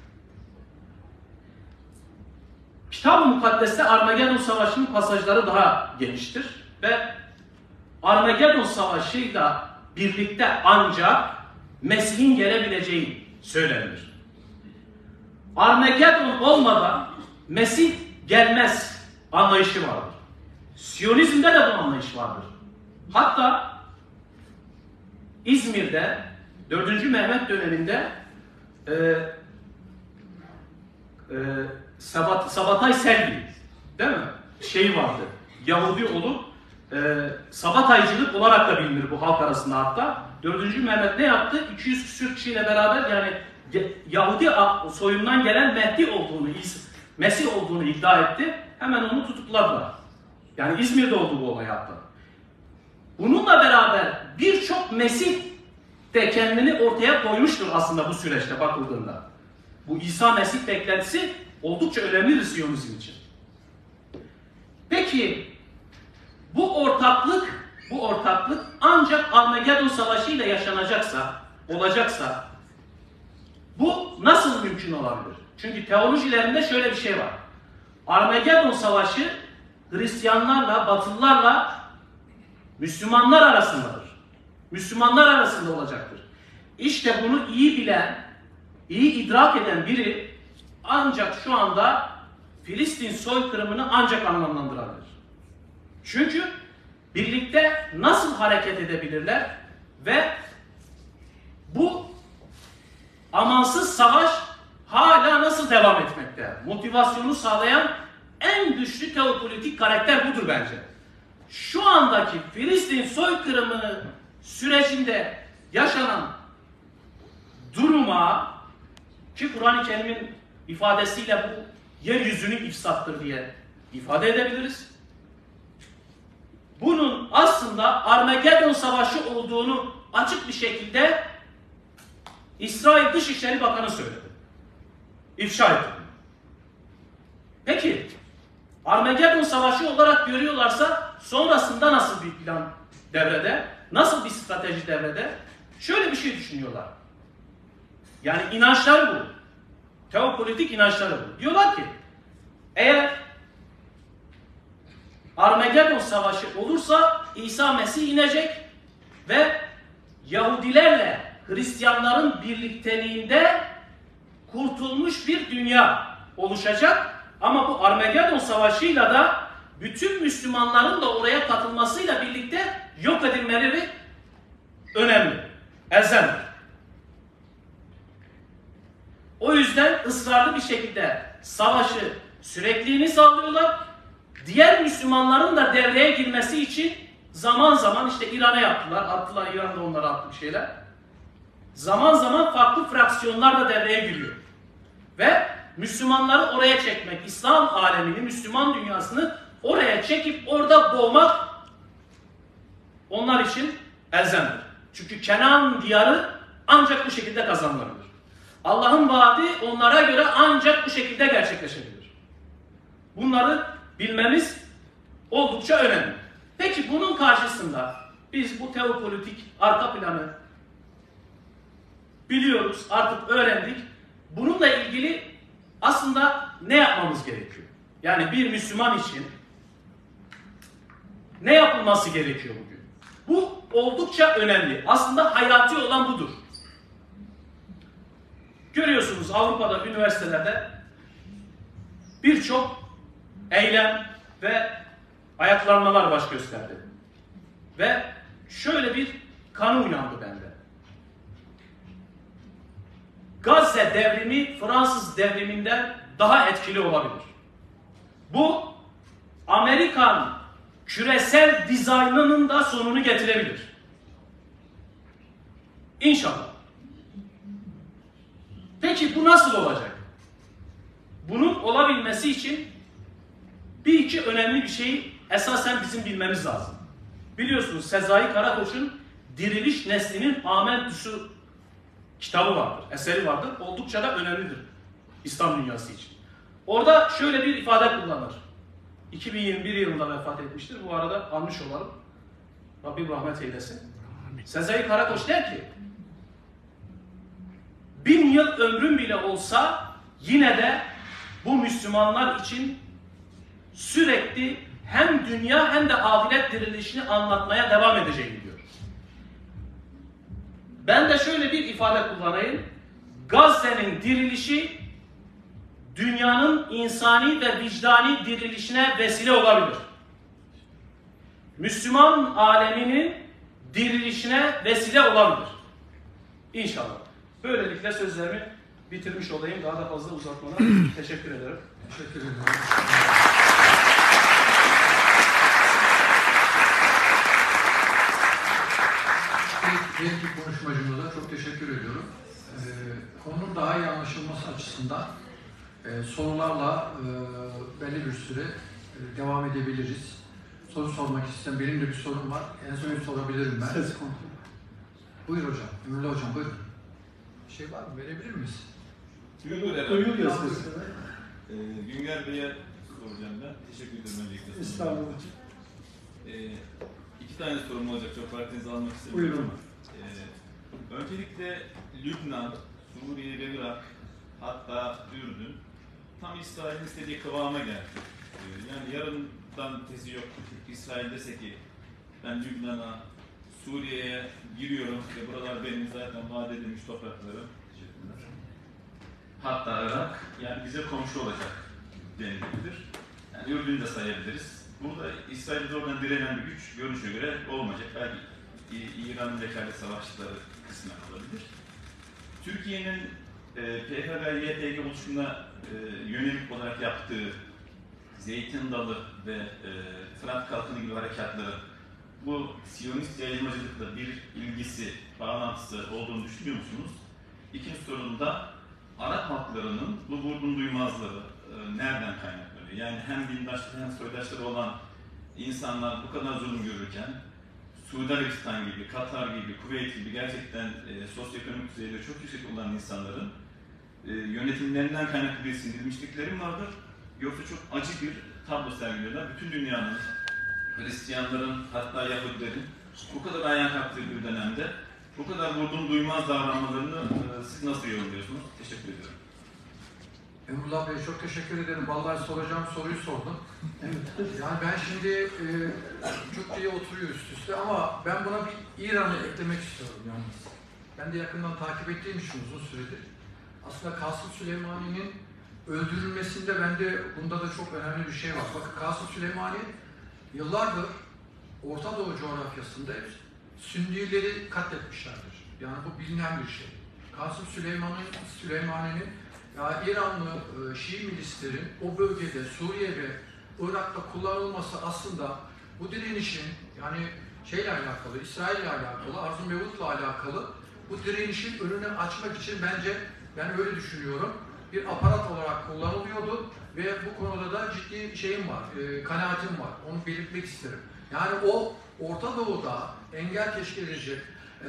Kitab-ı Mukaddes'te Armagedon Savaşı'nın pasajları daha geniştir ve Armagedon Savaşı'yla birlikte ancak Mesih'in gelebileceği söylenir. Armagedon olmadan Mesih gelmez anlayışı vardır. Siyonizm'de de bu anlayış vardır. Hatta İzmir'de 4. Mehmet döneminde Sabatay Selvi değil mi? Şey vardı. Yahudi olup Sabataycılık olarak da bilinir bu halk arasında hatta. 4. Mehmet ne yaptı? 200 küsür kişiyle beraber yani Yahudi soyundan gelen Mehdi olduğunu, Mesih olduğunu iddia etti. Hemen onu tutukladılar. Yani İzmir'de oldu bu olay hatta. Bununla beraber birçok Mesih de kendini ortaya koymuştur aslında bu süreçte bakıldığında. Bu İsa Mesih beklentisi oldukça önemlidir Siyonizm için. Peki bu ortaklık ancak Armagedon Savaşı ile yaşanacaksa, olacaksa bu nasıl mümkün olabilir? Çünkü teolojilerinde şöyle bir şey var. Armagedon Savaşı Hristiyanlarla, Batılılarla Müslümanlar arasındadır. Müslümanlar arasında olacaktır. İşte bunu iyi bilen, iyi idrak eden biri ancak şu anda Filistin soykırımını ancak anlamlandırabilir. Çünkü birlikte nasıl hareket edebilirler ve bu amansız savaş hala nasıl devam etmekte? Motivasyonu sağlayan en güçlü teopolitik karakter budur bence. Şu andaki Filistin soykırımı sürecinde yaşanan duruma ki Kur'an-ı Kerim'in ifadesiyle bu yeryüzünün ifsattır diye ifade edebiliriz. Bunun aslında Armagedon Savaşı olduğunu açık bir şekilde İsrail Dışişleri Bakanı söyledi. İfşa etti. Peki Armagedon Savaşı olarak görüyorlarsa sonrasında nasıl bir plan devrede? Nasıl bir strateji devrede? Şöyle bir şey düşünüyorlar. Yani inançlar bu. Teopolitik inançları bu. Diyorlar ki eğer Armagedon Savaşı olursa İsa Mesih inecek ve Yahudilerle Hristiyanların birlikteliğinde kurtulmuş bir dünya oluşacak. Ama bu Armagedon Savaşı'yla da bütün Müslümanların da oraya katılmasıyla birlikte yok edilmeleri önemli. Elzemdir. O yüzden ısrarlı bir şekilde savaşı sürekliliğini sağlıyorlar. Diğer Müslümanların da devreye girmesi için zaman zaman işte İran'a yaptılar. Attılar, İran'da onlara attı bir şeyler. Zaman zaman farklı fraksiyonlar da devreye giriyor. Ve Müslümanları oraya çekmek, İslam alemini, Müslüman dünyasını oraya çekip orada boğmak onlar için elzemdir. Çünkü Kenan diyarı ancak bu şekilde kazanılabilir. Allah'ın vaadi onlara göre ancak bu şekilde gerçekleşebilir. Bunları bilmemiz oldukça önemli. Peki bunun karşısında biz bu teopolitik arka planı biliyoruz, artık öğrendik. Bununla ilgili aslında ne yapmamız gerekiyor? Yani bir Müslüman için ne yapılması gerekiyor bugün? Bu oldukça önemli. Aslında hayati olan budur. Görüyorsunuz Avrupa'da, üniversitelerde birçok eylem ve ayaklanmalar baş gösterdi. Ve şöyle bir kanı uyandı bende. Gazze devrimi Fransız devriminden daha etkili olabilir. Bu Amerikan küresel dizaynının da sonunu getirebilir. İnşallah. Peki bu nasıl olacak? Bunun olabilmesi için bir iki önemli bir şeyi esasen bizim bilmemiz lazım. Biliyorsunuz Sezai Karakoç'un Diriliş Neslinin Amentüsü kitabı vardır, eseri vardır. Oldukça da önemlidir İslam dünyası için. Orada şöyle bir ifade kullanır. 2021 yılında vefat etmiştir. Bu arada anmış olalım. Rabbim rahmet eylesin. Sezai Karakoç der ki, 1000 yıl ömrüm bile olsa yine de bu Müslümanlar için sürekli hem dünya hem de ahiret dirilişini anlatmaya devam edeceğim diyor. Ben de şöyle bir ifade kullanayım. Gazze'nin dirilişi dünyanın insani ve vicdani dirilişine vesile olabilir. Müslüman aleminin dirilişine vesile olabilir. İnşallah. Böylelikle sözlerimi bitirmiş olayım. Daha da fazla uzatmadan teşekkür ederim. Teşekkür ederim. İlk konuşmacımıza çok teşekkür ediyorum. Konunun daha iyi anlaşılması açısından sorularla belli bir süre devam edebiliriz. Soru sormak isteyen, benim de bir sorum var. En son sorabilirim ben. Ses kontrolü. Buyur hocam, Ümrüle hocam buyurun. Bir şey var mı? Verebilir miyiz? Duyuluyor ses. Günger Bey'e soracağım ben. Teşekkür ederim öncelikle. Estağfurullah. İki tane sorum olacak. Çok vaktinizi almak istemiyorum. Buyurun. Öncelikle Lübnan, Suriye ve Irak, hatta Ürdün tam İsrail'in istediği kıvama geldi. Yani yarından tezi yok. İsrail dese ki ben Lübnan'a, Suriye'ye giriyorum ve buralar benim zaten vaat edilmiş topraklarım. Hatta Irak yani bize komşu olacak denilebilir. Yani Ürdün'ü de sayabiliriz. Burada İsrail'de oradan direnen bir güç görünüşe göre olmayacak. Belki İran'ın vekalet savaşçıları kısmen olabilir. Türkiye'nin PKK-YPG oluşumuna yönelik olarak yaptığı Zeytin Dalı ve Fırat Kalkanı gibi harekatların bu Siyonist yayılmacılıkla bir ilgisi, bağlantısı olduğunu düşünüyor musunuz? İkinci sorumda Arap halklarının bu vurdum duymazlığı nereden kaynaklanıyor? Yani hem dindaşları hem soydaşları olan insanlar bu kadar zulüm görürken Suudi Arabistan gibi, Katar gibi, Kuveyt gibi gerçekten sosyoekonomik düzeyde çok yüksek olan insanların yönetimlerinden kaynaklı bir sindirilmişlikleri mi vardır? Yoksa çok acı bir tablo sergiliyorlar. Bütün dünyanın, Hristiyanların, hatta Yahudilerin bu kadar ayağa kalktığı bir dönemde bu kadar vurdum duymaz davranmalarını siz nasıl yorumluyorsunuz? Teşekkür ederim. Emrullah Bey çok teşekkür ederim. Vallahi soracağım soruyu sordum. Yani ben şimdi Türkiye oturuyor üst üste ama ben buna bir İran'ı eklemek istiyorum yalnız. Ben de yakından takip ettiğim için uzun süredir. Aslında Kasım Süleymani'nin öldürülmesinde bende bunda da çok önemli bir şey var. Bakın Kasım Süleymani yıllardır Orta Doğu coğrafyasında Sünnileri katletmişlerdir. Yani bu bilinen bir şey. Kasım Süleymani'nin ya İranlı Şii milislerin o bölgede Suriye ve Irak'ta kullanılması aslında bu direnişin yani şeyle alakalı, İsrail'le alakalı, Arz-ı Mevut'la alakalı bu direnişin önünü açmak için bence ben öyle düşünüyorum. Bir aparat olarak kullanılıyordu ve bu konuda da ciddi şeyim var, kanaatim var. Onu belirtmek isterim. Yani o Orta Doğu'da engel teşkil edecek,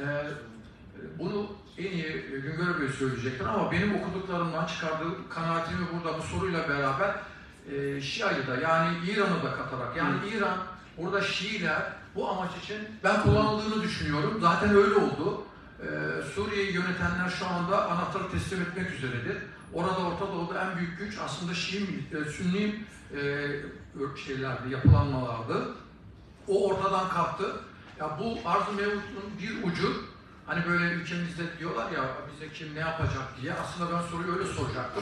bunu en iyi Güngör Bey söyleyecektir ama benim okuduklarımdan çıkardığım kanaatimi burada bu soruyla beraber Şia'yı da yani İran'ı da katarak yani İran orada Şiiler bu amaç için ben kullanıldığını düşünüyorum. Zaten öyle oldu. Suriye'yi yönetenler şu anda anahtarı teslim etmek üzeredir. Orada Orta Doğu'da en büyük güç aslında Sünni şeylerdi, yapılanmalardı. O ortadan kalktı. Ya bu Arz-ı Mevut'un bir ucu, hani böyle ülkemizde diyorlar ya bize kim ne yapacak diye. Aslında ben soruyu öyle soracaktım.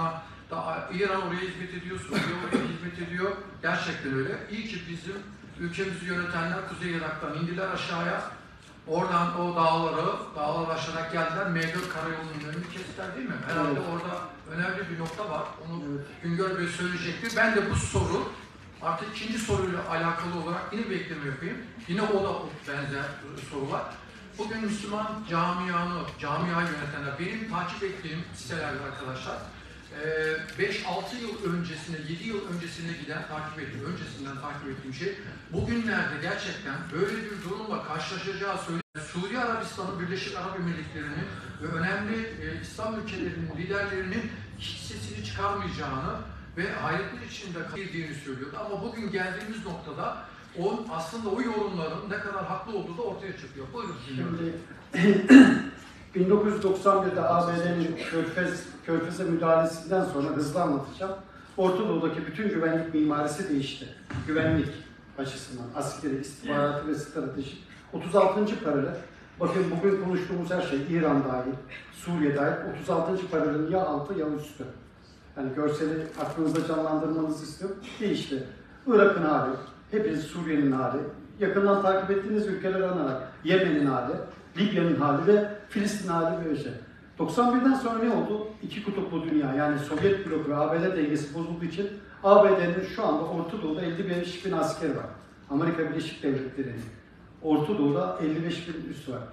İran oraya hizmet ediyor, Suriye oraya hizmet ediyor. Gerçekten öyle. İyi ki bizim ülkemizi yönetenler Kuzey Irak'tan indiler aşağıya. Oradan o dağlar aşarak geldiler. M4 karayolunun önünü kestiler değil mi? Herhalde orada önemli bir nokta var. Onu Güngör Bey söyleyecektir. Ben de bu soru Artık ikinci soruyla alakalı olarak yine bir ekleme yapayım. Yine o da benzer sorular. Bugün Müslüman camiayı yönetenler, benim takip ettiğim sitelerde arkadaşlar, 5-6 yıl öncesine, 7 yıl öncesine giden öncesinden takip ettiğim şey, bugünlerde gerçekten böyle bir durumla karşılaşacağı söyleniyor. Suudi Arabistan'ın, Birleşik Arap Emirlikleri'nin ve önemli İslam ülkelerinin liderlerinin hiç sesini çıkarmayacağını ve hayretler içinde girdiğini söylüyordu. Ama bugün geldiğimiz noktada aslında o yorumların ne kadar haklı olduğu da ortaya çıkıyor. Buyurun. Şimdi 1991'de ABD'nin Körfez'e müdahalesinden sonra hızlı anlatacağım. Orta Doğu'daki bütün güvenlik mimarisi değişti. Güvenlik açısından, askeri, istihbaratı ve stratejik. 36. paralel. Bakın bugün konuştuğumuz her şey, İran dahil, Suriye dahil, 36. paralelin ya altı ya üstü. Yani görseli aklınızda canlandırmanızı istiyorum. Değişti. Irak'ın hali, hepiniz Suriye'nin hali, yakından takip ettiğiniz ülkeler anarak Yemen'in hali, Libya'nın hali ve Filistin hali böyle şey. 91'den sonra ne oldu? İki kutuplu dünya, yani Sovyet bloku ve ABD dengesi bozulduğu için ABD'nin şu anda Orta Doğu'da 55.000 askeri var. Amerika Birleşik Devletleri'nin Orta Doğu'da 55.000 üssü var.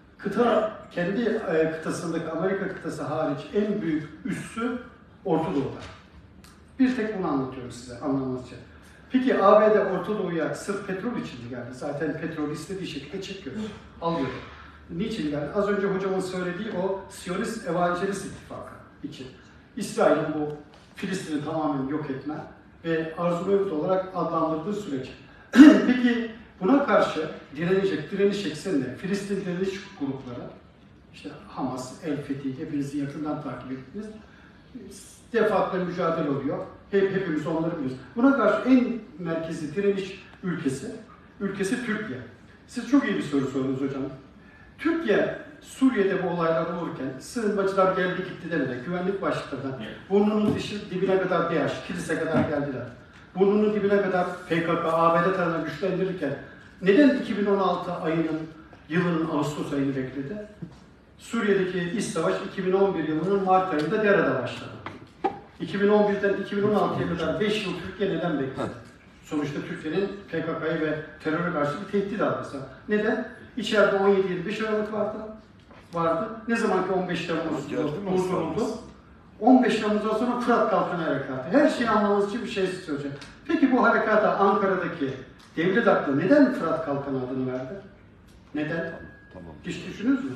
Kendi kıtasındaki Amerika kıtası hariç en büyük üssü Orta Doğu'da. Bir tek bunu anlatıyorum size anlamanız için. Peki ABD Orta Doğu'ya sırf petrol için mi geldi? Zaten petrol istediği şekilde çekiyor, alıyor. Niçin geldi? Az önce hocamın söylediği o Siyonist Evangelist İttifakı için. İsrail'in bu Filistin'i tamamen yok etme ve arzu mevcut olarak adlandırdığı süreç. Peki buna karşı direniş ekseninde Filistin direniş grupları, işte Hamas, El-Fetih, hepinizi yakından takip ettiniz, defaatle mücadele oluyor. Hepimiz onları biliyoruz. Buna karşı en merkezi direniş ülkesi Türkiye. Siz çok iyi bir soru sordunuz hocam. Türkiye, Suriye'de bu olaylar olurken, sığınmacılar geldi gitti demeden, güvenlik başlıklarından, burnunun dibine kadar DH, kilise kadar geldiler. Burnunun dibine kadar PKK, ABD tarafından güçlendirirken, neden 2016 yılının Ağustos ayını bekledi? Suriye'deki iç savaş 2011 yılının Mart ayında Dere'de başladı. 2011'den 2016'ya kadar 5 yıl Türkiye neden bekledi? Sonuçta Türkiye'nin PKK'yı ve teröre karşı bir tehdit algısı. Neden? İçeride 17-25 Aralık vardı. Ne zaman ki 15 Temmuz durduruldu. 15 Temmuz'dan sonra Fırat Kalkanı Harekatı. Her şeyi anlamanız için bir şey istiyorum. Peki bu harekata Ankara'daki devlet aklı neden Fırat Kalkanı adını verdi? Neden? Tamam. Hiç düşündünüz mü?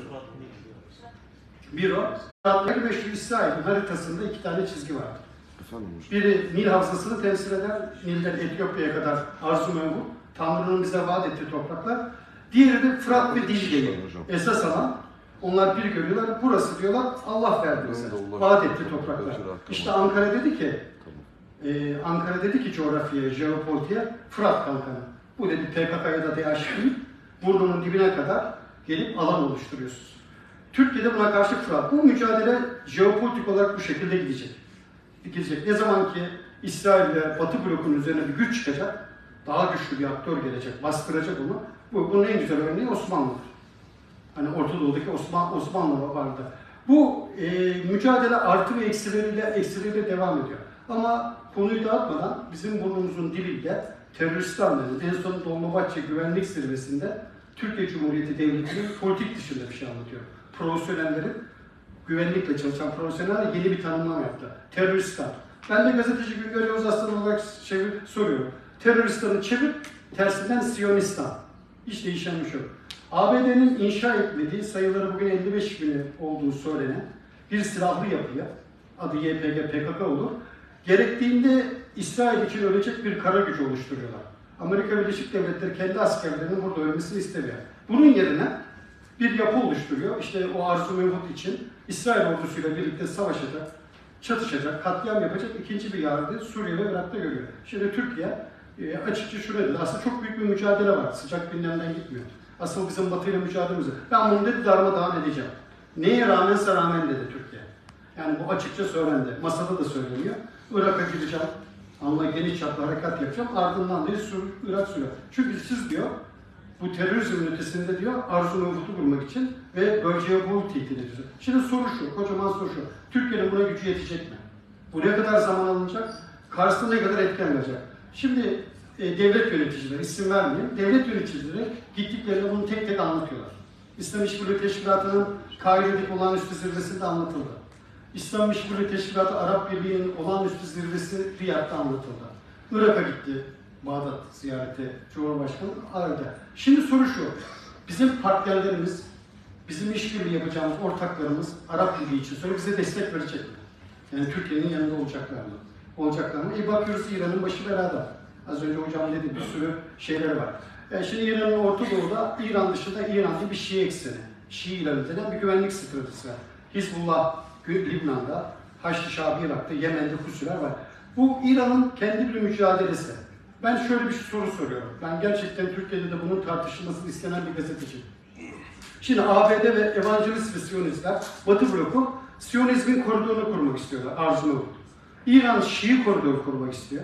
Bir o. Fırat'taki meşhur İsrail'in haritasında 2 tane çizgi var. Biri Nil Havzası'nı temsil eder. Nil'den Etiyopya'ya kadar arzu mevcut. Tanrı'nın bize vaat ettiği topraklar. Diğeri de Fırat ve Dicle'yi esas alan. Onlar bir görüyorlar. Burası diyorlar Allah verdi bize. Vaat ettiği topraklar. İşte Ankara dedi ki coğrafyaya, jeopolitiğe Fırat Kalkanı. Bu dedi PKK'ya da DH değil. Burnunun dibine kadar gelip alan oluşturuyorsunuz. Türkiye'de buna karşı Fırat. Bu mücadele jeopolitik olarak bu şekilde gidecek. Ne zaman ki İsrail ve Batı blokunun üzerine bir güç çıkacak, daha güçlü bir aktör gelecek, bastıracak onu. Bunun en güzel örneği Osmanlı'dır. Hani Orta Doğu'daki Osmanlı vardı. Bu mücadele artı ve eksileriyle devam ediyor. Ama konuyu dağıtmadan bizim burnumuzun dibinde teröristlerin en son Dolmabahçe Güvenlik Zirvesi'nde Türkiye Cumhuriyeti Devleti'nin politik dışında bir şey anlatıyor. Profesyonellerin, güvenlikle çalışan profesyoneller yeni bir tanımlama yaptı. Teröristler. Ben de gazeteci Güngör Yavuz Aslan olarak soruyorum. Teröristleri çevir, tersinden Siyonistan. Hiç değişen bir şey yok. ABD'nin inşa etmediği, sayıları bugün 55.000 olduğu söylenen bir silahlı yapıya, adı YPG, PKK olur, gerektiğinde İsrail için ölecek bir kara gücü oluşturuyorlar. Amerika Birleşik Devletleri kendi askerlerinin burada ölmesini istemiyor. Bunun yerine bir yapı oluşturuyor. İşte o arzu mevcut için İsrail ordusuyla birlikte savaşacak, çatışacak, katliam yapacak ikinci bir yargı Suriye ve Irak'ta görüyor. Şimdi Türkiye açıkça şunu dedi, aslında çok büyük bir mücadele var, sıcak gündemden gitmiyor. Asıl bizim Batı'yla mücadelemiz. Ben bunu dedi darmadağın edeceğim. Neye rağmense rağmen dedi Türkiye. Yani bu açıkça söylendi. Masada da söyleniyor. Irak'a gideceğim. Ama geniş çaplı harekat yapacağım. Ardından da Irak sürüyor. Çünkü siz diyor, bu terörizmin ötesinde diyor, arzu mevcutu kurmak için ve bölgeye bol tehdit ediyorsunuz. Şimdi soru şu, kocaman soru şu. Türkiye'nin buna gücü yetecek mi? Bu ne kadar zaman alınacak? Karşısında ne kadar etken verecek? Şimdi devlet yöneticileri, isim vermeyeyim, devlet yöneticileri gittiklerinde bunu tek tek anlatıyorlar. İslam İşbirliği Teşkilatı'nın Kahire'deki olağanüstü zirvesinde anlatıldı. İslam İşbirliği Teşkilatı Arap Birliği'nin olağanüstü zirvesi Riyad'da anlatıldı. Irak'a gitti, Bağdat ziyareti Cumhurbaşkanı aradı. Şimdi soru şu, bizim partnerlerimiz, bizim işbirliği yapacağımız ortaklarımız Arap Birliği için sonra bize destek verecek mi? Yani Türkiye'nin yanında olacaklar mı? Olacaklar mı? Bakıyoruz İran'ın başı belada. Az önce hocam dedi, bir sürü şeyler var. Şimdi İran'ın Orta Doğu'da, İran dışında İran'da bir Şii ekseni, Şii ilan edilen bir güvenlik stratejisi var. Hizbullah Lübnan'da, Haçlı Şabi Irak'ta, Yemen'de Husiler var. Bu İran'ın kendi bir mücadelesi. Ben şöyle bir soru soruyorum. Ben gerçekten Türkiye'de de bunun tartışılmasını istenen bir gazeteciyim. Şimdi ABD ve evangelist ve Siyonistler, Batı bloku Siyonizmin koridorunu kurmak istiyorlar, arzunu bu. İran Şii koridoru kurmak istiyor,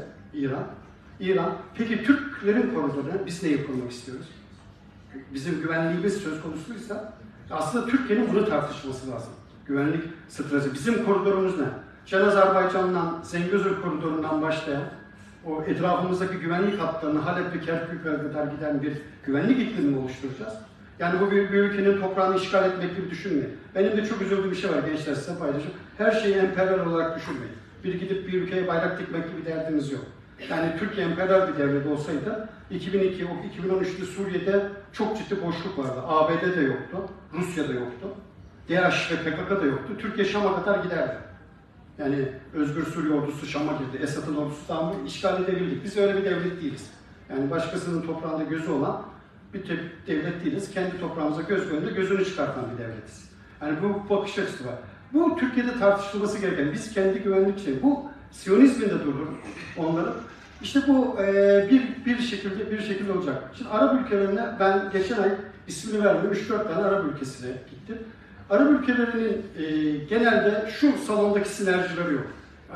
İran. Peki Türklerin koridorunu biz neyi kurmak istiyoruz? Bizim güvenliğimiz söz konusuysa aslında Türkiye'nin bunu tartışması lazım. Güvenlik stratejisi. Bizim koridorumuz ne? Can Azerbaycan'dan, Zengezur koridorundan başlayan o etrafımızdaki güvenlik hatlarını Halep ve Kerkük'e kadar giden bir güvenlik iklimi oluşturacağız. Yani bu bir ülkenin toprağını işgal etmek gibi düşünmeyin. Benim de çok üzüldüğüm bir şey var gençler, size paylaşayım. Her şeyi emperyal olarak düşünmeyin. Bir gidip bir ülkeye bayrak dikmek gibi derdiniz yok. Yani Türkiye emperyal bir devlet olsaydı 2013'te Suriye'de çok ciddi boşluk vardı. ABD de yoktu, Rusya da yoktu. DAEŞ ve PKK da yoktu. Türkiye Şam'a kadar giderdi. Yani Özgür Suriye ordusu Şam'a girdi. Esad'ın ordusu tam işgal edebildik. Biz öyle bir devlet değiliz. Yani başkasının toprağında gözü olan bir devlet değiliz. Kendi toprağımıza göz önünde gözünü çıkartan bir devletiz. Yani bu bakış açısı var. Bu Türkiye'de tartışılması gereken. Biz kendi güvenlik için. Bu Siyonizmin de durdurun onları. İşte bu bir şekilde olacak. Şimdi Arap ülkelerine ben geçen ay ismini vermiyorum 3-4 tane Arap ülkesine gittim. Arap ülkelerinin genelde şu salondaki sinerjileri yok.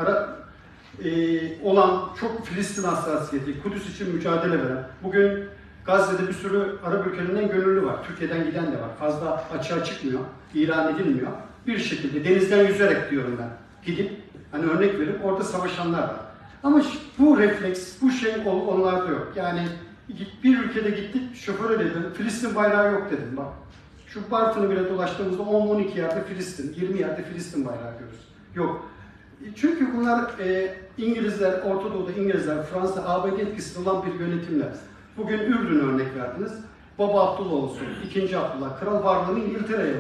Olan çok Filistin hassasiyeti, Kudüs için mücadele veren, bugün Gazze'de bir sürü Arap ülkelerinden gönüllü var. Türkiye'den giden de var. Fazla açığa çıkmıyor, ilan edilmiyor. Bir şekilde denizden yüzerek diyorum ben. Gidip, hani örnek verip orada savaşanlar var. Ama bu refleks, bu şey onlarda yok. Yani bir ülkede gittik, şoföre dedim, Filistin bayrağı yok dedim bak. Şu Bartın'ı bile dolaştığımızda 10-12 yerde Filistin, 20 yerde Filistin bayrağı görürüz. Yok. Çünkü bunlar İngilizler, Orta Doğu'da İngilizler, Fransa, ABD etkisinde olan bir yönetimler. Bugün Ürdün'e örnek verdiniz. Baba Abdullah olsun, 2. Abdullah, Kral varlığını İngiltere'ye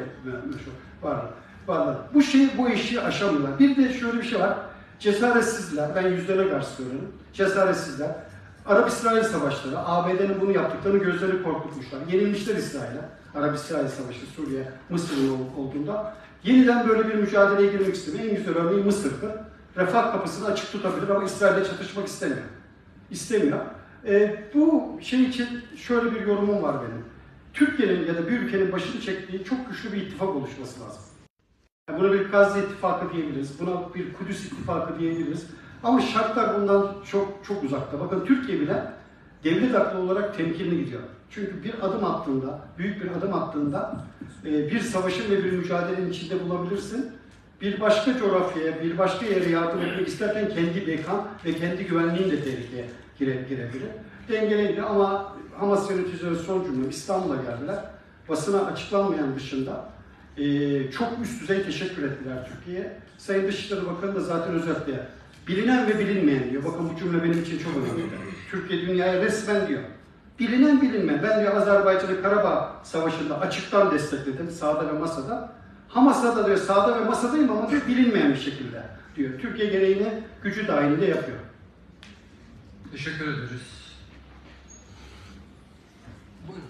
varlığı. Bu işi aşamıyorlar. Bir de şöyle bir şey var. Cesaretsizler, ben yüzlerine karşı söylüyorum. Cesaretsizler. Arap-İsrail savaşları, ABD'nin bunu yaptıklarını gözlerini korkutmuşlar. Yenilmişler İsrail'e. Arap-İsrail savaşı, Suriye, Mısır'ın olduğunda. Yeniden böyle bir mücadeleye girmek istemiyor. En güzel örneği Mısır'dır. Refah kapısını açık tutabilir ama İsrail'le çatışmak İstemiyor. Bu şey için şöyle bir yorumum var benim. Türkiye'nin ya da bir ülkenin başını çektiği çok güçlü bir ittifak oluşması lazım. Yani buna bir Gazze ittifakı diyebiliriz, buna bir Kudüs ittifakı diyebiliriz. Ama şartlar bundan çok uzakta. Bakın Türkiye bile devlet aklı olarak temkinli gidiyor. Çünkü bir adım attığında, büyük bir adım attığında bir savaşın ve bir mücadelenin içinde bulabilirsin. Bir başka coğrafyaya, bir başka yere yardım etmek isterken kendi bekan ve kendi güvenliğin de tehlikeye girebilir. Dengeleydi ama Hamas yöneticileri son cümle İstanbul'a geldiler. Basına açıklanmayan dışında çok üst düzey teşekkür ettiler Türkiye'ye. Sayın Dışişleri Bakanı da zaten özetle bilinen ve bilinmeyen diyor. Bakın bu cümle benim için çok önemli. Türkiye dünyaya resmen diyor. Bilinen bilinmeyen. Ben diyor Azerbaycan'ı Karabağ Savaşı'nda açıktan destekledim sağda ve masada. Hamas'a da diyor sağda ve masadayım ama diyor bilinmeyen bir şekilde diyor. Türkiye gereğini gücü dahilinde yapıyor. Teşekkür ederiz. Buyurun.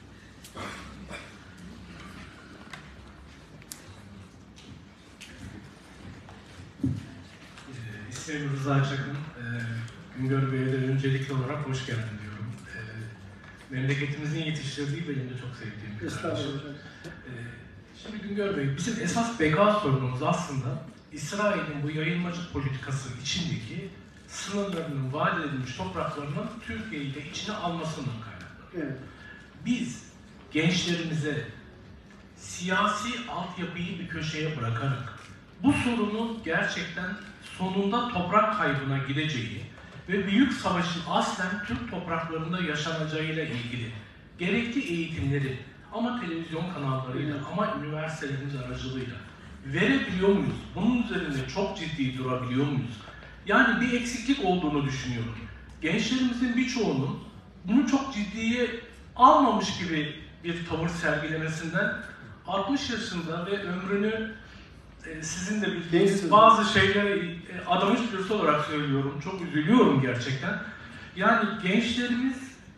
İsmim Rıza Çakın. Güngör Bey'e de öncelikli olarak hoş geldin diyorum. Memleketimizin yetiştirdiği benim de çok sevdiğim bir kardeşim. Şimdi Güngör Bey, bizim esas beka sorunumuz aslında İsrail'in bu yayılmacı politikası içindeki sınırlarının vaat edilmiş topraklarının Türkiye ile içine almasından kaynaklanıyor. Evet. Biz gençlerimize siyasi altyapıyı bir köşeye bırakarak bu sorunun gerçekten sonunda toprak kaybına gideceği ve Büyük Savaş'ın aslen Türk topraklarında yaşanacağıyla ilgili gerekli eğitimleri ama televizyon kanallarıyla ama üniversitelerimiz aracılığıyla verebiliyor muyuz? Bunun üzerinde çok ciddi durabiliyor muyuz? Yani bir eksiklik olduğunu düşünüyorum. Gençlerimizin birçoğunun bunu çok ciddiye almamış gibi bir tavır sergilemesinden 60 yaşında ve ömrünü sizin de bildiğiniz bazı şeylere adamış birisi olarak söylüyorum. Çok üzülüyorum gerçekten. Yani gençlerimiz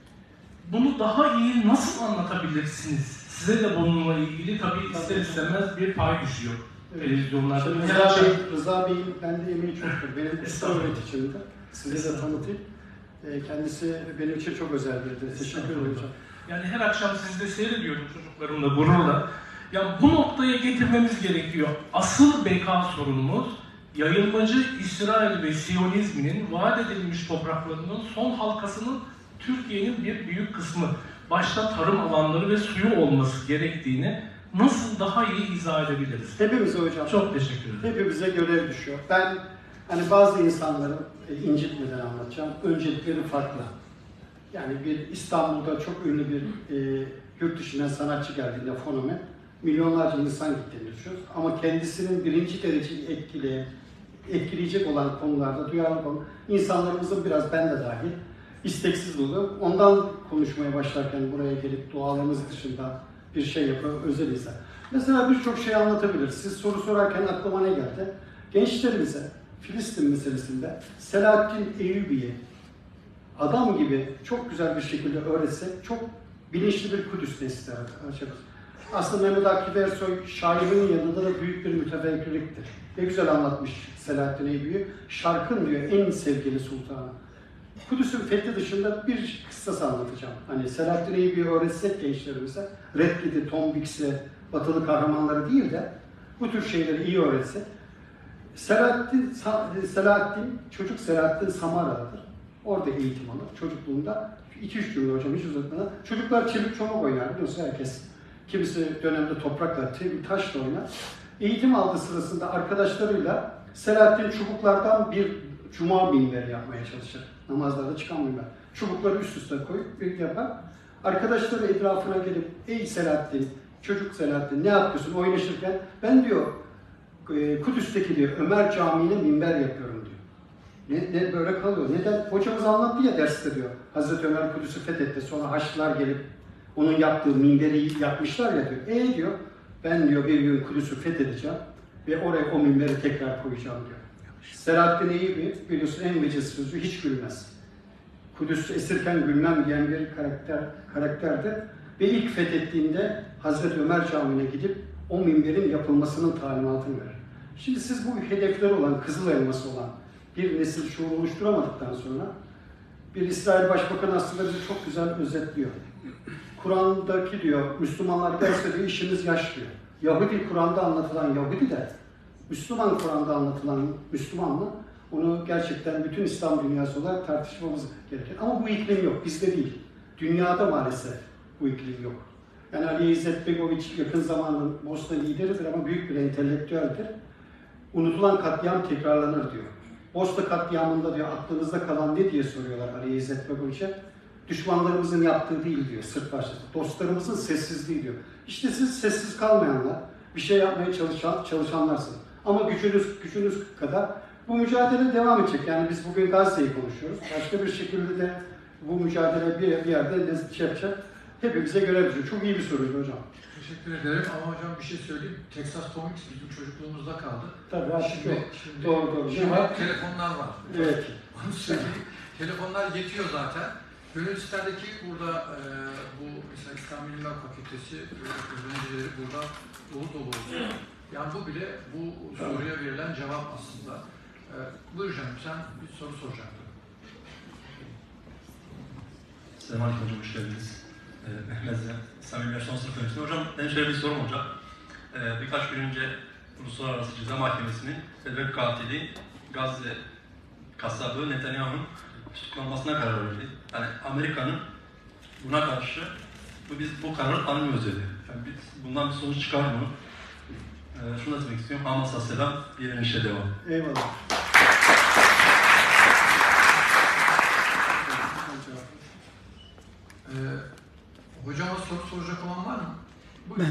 bunu daha iyi nasıl anlatabilirsiniz? Size de bununla ilgili tabii ister istemez bir pay düşüyor. Televizyonlarda. Rıza Bey'in bende emeği çoktur. Benim kısa öğreticimdi. Size de tanıtayım. Kendisi benim için çok özel biridir. Teşekkür ederim. Yani her akşam sizi de seyrediyorum çocuklarımla, gururla. Yani bu noktaya getirmemiz gerekiyor. Asıl beka sorunumuz yayılmacı İsrail ve Siyonizminin vaat edilmiş topraklarının son halkasının Türkiye'nin bir büyük kısmı başta tarım alanları ve suyu olması gerektiğini nasıl daha iyi izah edebiliriz? Hepimize hocam. Çok teşekkür ederim. Hepimize görev düşüyor. Ben hani bazı insanların incitmeden anlatacağım. Öncelikleri farklı. Yani bir İstanbul'da çok ünlü bir yurt dışından sanatçı geldiğinde fenomen, milyonlarca insan gittiğini düşünüyoruz. Ama kendisinin birinci derece etkileyecek olan konularda duyarlı olan insanlarımızın biraz ben de dahil isteksiz oluyor. Ondan konuşmaya başlarken buraya gelip dualarımız dışında bir şey yapıyor, özel insan. Mesela birçok şey anlatabilir. Siz soru sorarken aklıma ne geldi? Gençlerimize Filistin meselesinde Selahaddin Eyyubi'yi adam gibi çok güzel bir şekilde öğretsek çok bilinçli bir Kudüs nesli açarız. Aslında Mehmet Akif Ersoy şairin yanında da büyük bir mütefekkirliktir. Ne güzel anlatmış Selahaddin Eyyubi. Şarkın diyor en sevgili sultanı. Kudüs'ün fethi dışında bir kıssası anlatacağım. Hani Selahaddin Eyyubi'yi öğretsek gençlerimize, Red Kit'i, Tom Mix'i, batılı kahramanları değil de bu tür şeyleri iyi öğretsek. Çocuk Selahaddin Samara'dadır. Orada eğitim alır. Çocukluğunda 2-3 cümle hocam hiç uzatmadan. Çocuklar çelik çomak oynar biliyorsun herkes. Kimisi dönemde toprakla, taşla oynar. Eğitim aldığı sırasında arkadaşlarıyla Selahaddin çubuklardan bir cuma minberi yapmaya çalışır. Namazlarda çıkan minber. Çubukları üst üste koyup bir yapar. Arkadaşları etrafına gelip ey Selahaddin, çocuk Selahaddin ne yapıyorsun oynaşırken ben diyor Kudüs'teki diyor Ömer Camii'ne minber yapıyorum diyor. Ne böyle kalıyor. Neden? Hocamız anlattı ya derste diyor. Hazreti Ömer Kudüs'ü fethetti. Sonra Haçlılar gelip onun yaptığı minberi yapmışlar ya diyor. Diyor ben diyor bir gün Kudüs'ü fethedeceğim ve oraya o minberi tekrar koyacağım diyor. Selahaddin Eyyubi biliyorsun en veciz sözü hiç gülmez. Kudüs'ü esirken gülmem diyen bir karakterdir. Ve ilk fethettiğinde Hazreti Ömer Camii'ne gidip o minberin yapılmasının talimatını verir. Şimdi siz bu hedefler olan, kızıl elması olan bir nesil şuur oluşturamadıktan sonra bir İsrail Başbakanı aslında bizi çok güzel özetliyor. Kur'an'daki diyor, Müslümanlar gelse diyor, işimiz yaş diyor. Yahudi Kur'an'da anlatılan Yahudi de, Müslüman Kur'an'da anlatılan Müslümanla onu gerçekten bütün İslam dünyası olarak tartışmamız gerekir. Ama bu iklim yok, bizde değil. Dünyada maalesef bu iklim yok. Yani Ali İzzet Begoviç yakın zamanın Bosna lideridir ama büyük bir entelektüeldir. Unutulan katliam tekrarlanır diyor. Bosna katliamında diyor aklınızda kalan ne diye soruyorlar Ali İzzet Begoviç'e. Düşmanlarımızın yaptığı değil diyor Sırp başlısı. Dostlarımızın sessizliği diyor. İşte siz sessiz kalmayanlar, bir şey yapmaya çalışanlarsınız. Ama gücünüz kadar bu mücadele devam edecek. Yani biz bugün Gazze'yi konuşuyoruz. Başka bir şekilde de bu mücadele bir yerde ne yapacak? Hepimize görev düşüyor. Çok iyi bir soruydu hocam. Teşekkür ederim ama hocam bir şey söyleyeyim. Texas Tomix bizim çocukluğumuzda kaldı. Tabii artık yok. Şimdi Doğru. Şimdi telefonlar var. Evet. Onu söyleyeyim. Telefonlar yetiyor zaten. Gönül isterdeki burada bu mesela İslam Bilimler Fakültesi öğrencileri burada dolu olsun. Yani bu bile bu soruya verilen cevap aslında. Buyur canım sen bir soru soracaktın. Selamünaleyküm hocam, hoş geldiniz. Mehmet Samimi Son Sınıf Öğrencisi. Hocam benim şöyle bir sorum olacak. Birkaç gün önce Uluslararası Ceza Mahkemesi'nin terör katili Gazze kasabı Netanyahu'nun tutuklanmasına karar verdi. Yani Amerika'nın buna karşı biz bu kararı tanımıyoruz dedi. Yani biz bundan bir sonuç çıkar mı? Şunu da demek istiyorum. Hamas'a selam, diğer işe devam. Eyvallah. Hocama soru soracak olan var mı? Buyurun.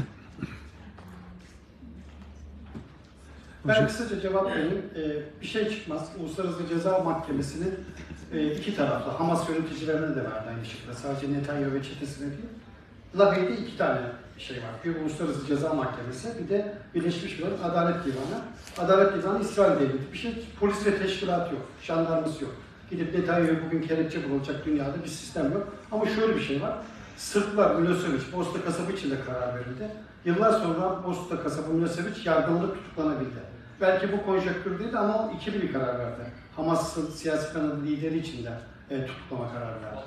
Ben kısaca cevap vereyim. Bir şey çıkmaz. Uluslararası Ceza Mahkemesi'nin iki taraflı, Hamas yöneticilerine de verdi aynı şekilde. Sadece Netanyahu ve çetesine değil. Lahey'de iki tane şey var. Bir Uluslararası Ceza Mahkemesi, bir de Birleşmiş Milletler Adalet Divanı. Adalet Divanı İsrail devleti. Bir şey, polis ve teşkilat yok, jandarması yok. Gidip Netanyahu'ya bugün kelepçe bulacak dünyada bir sistem yok. Ama şöyle bir şey var. Sırplar, Milosevic, Bosna kasabı için de karar verildi. Yıllar sonra Bosna kasabı Milosevic yargılanıp tutuklanabildi. Belki bu konjonktür değildi ama o ikili bir karar verdi. Hamas'ın siyasi kanadı lideri için de tutuklama kararı verdi.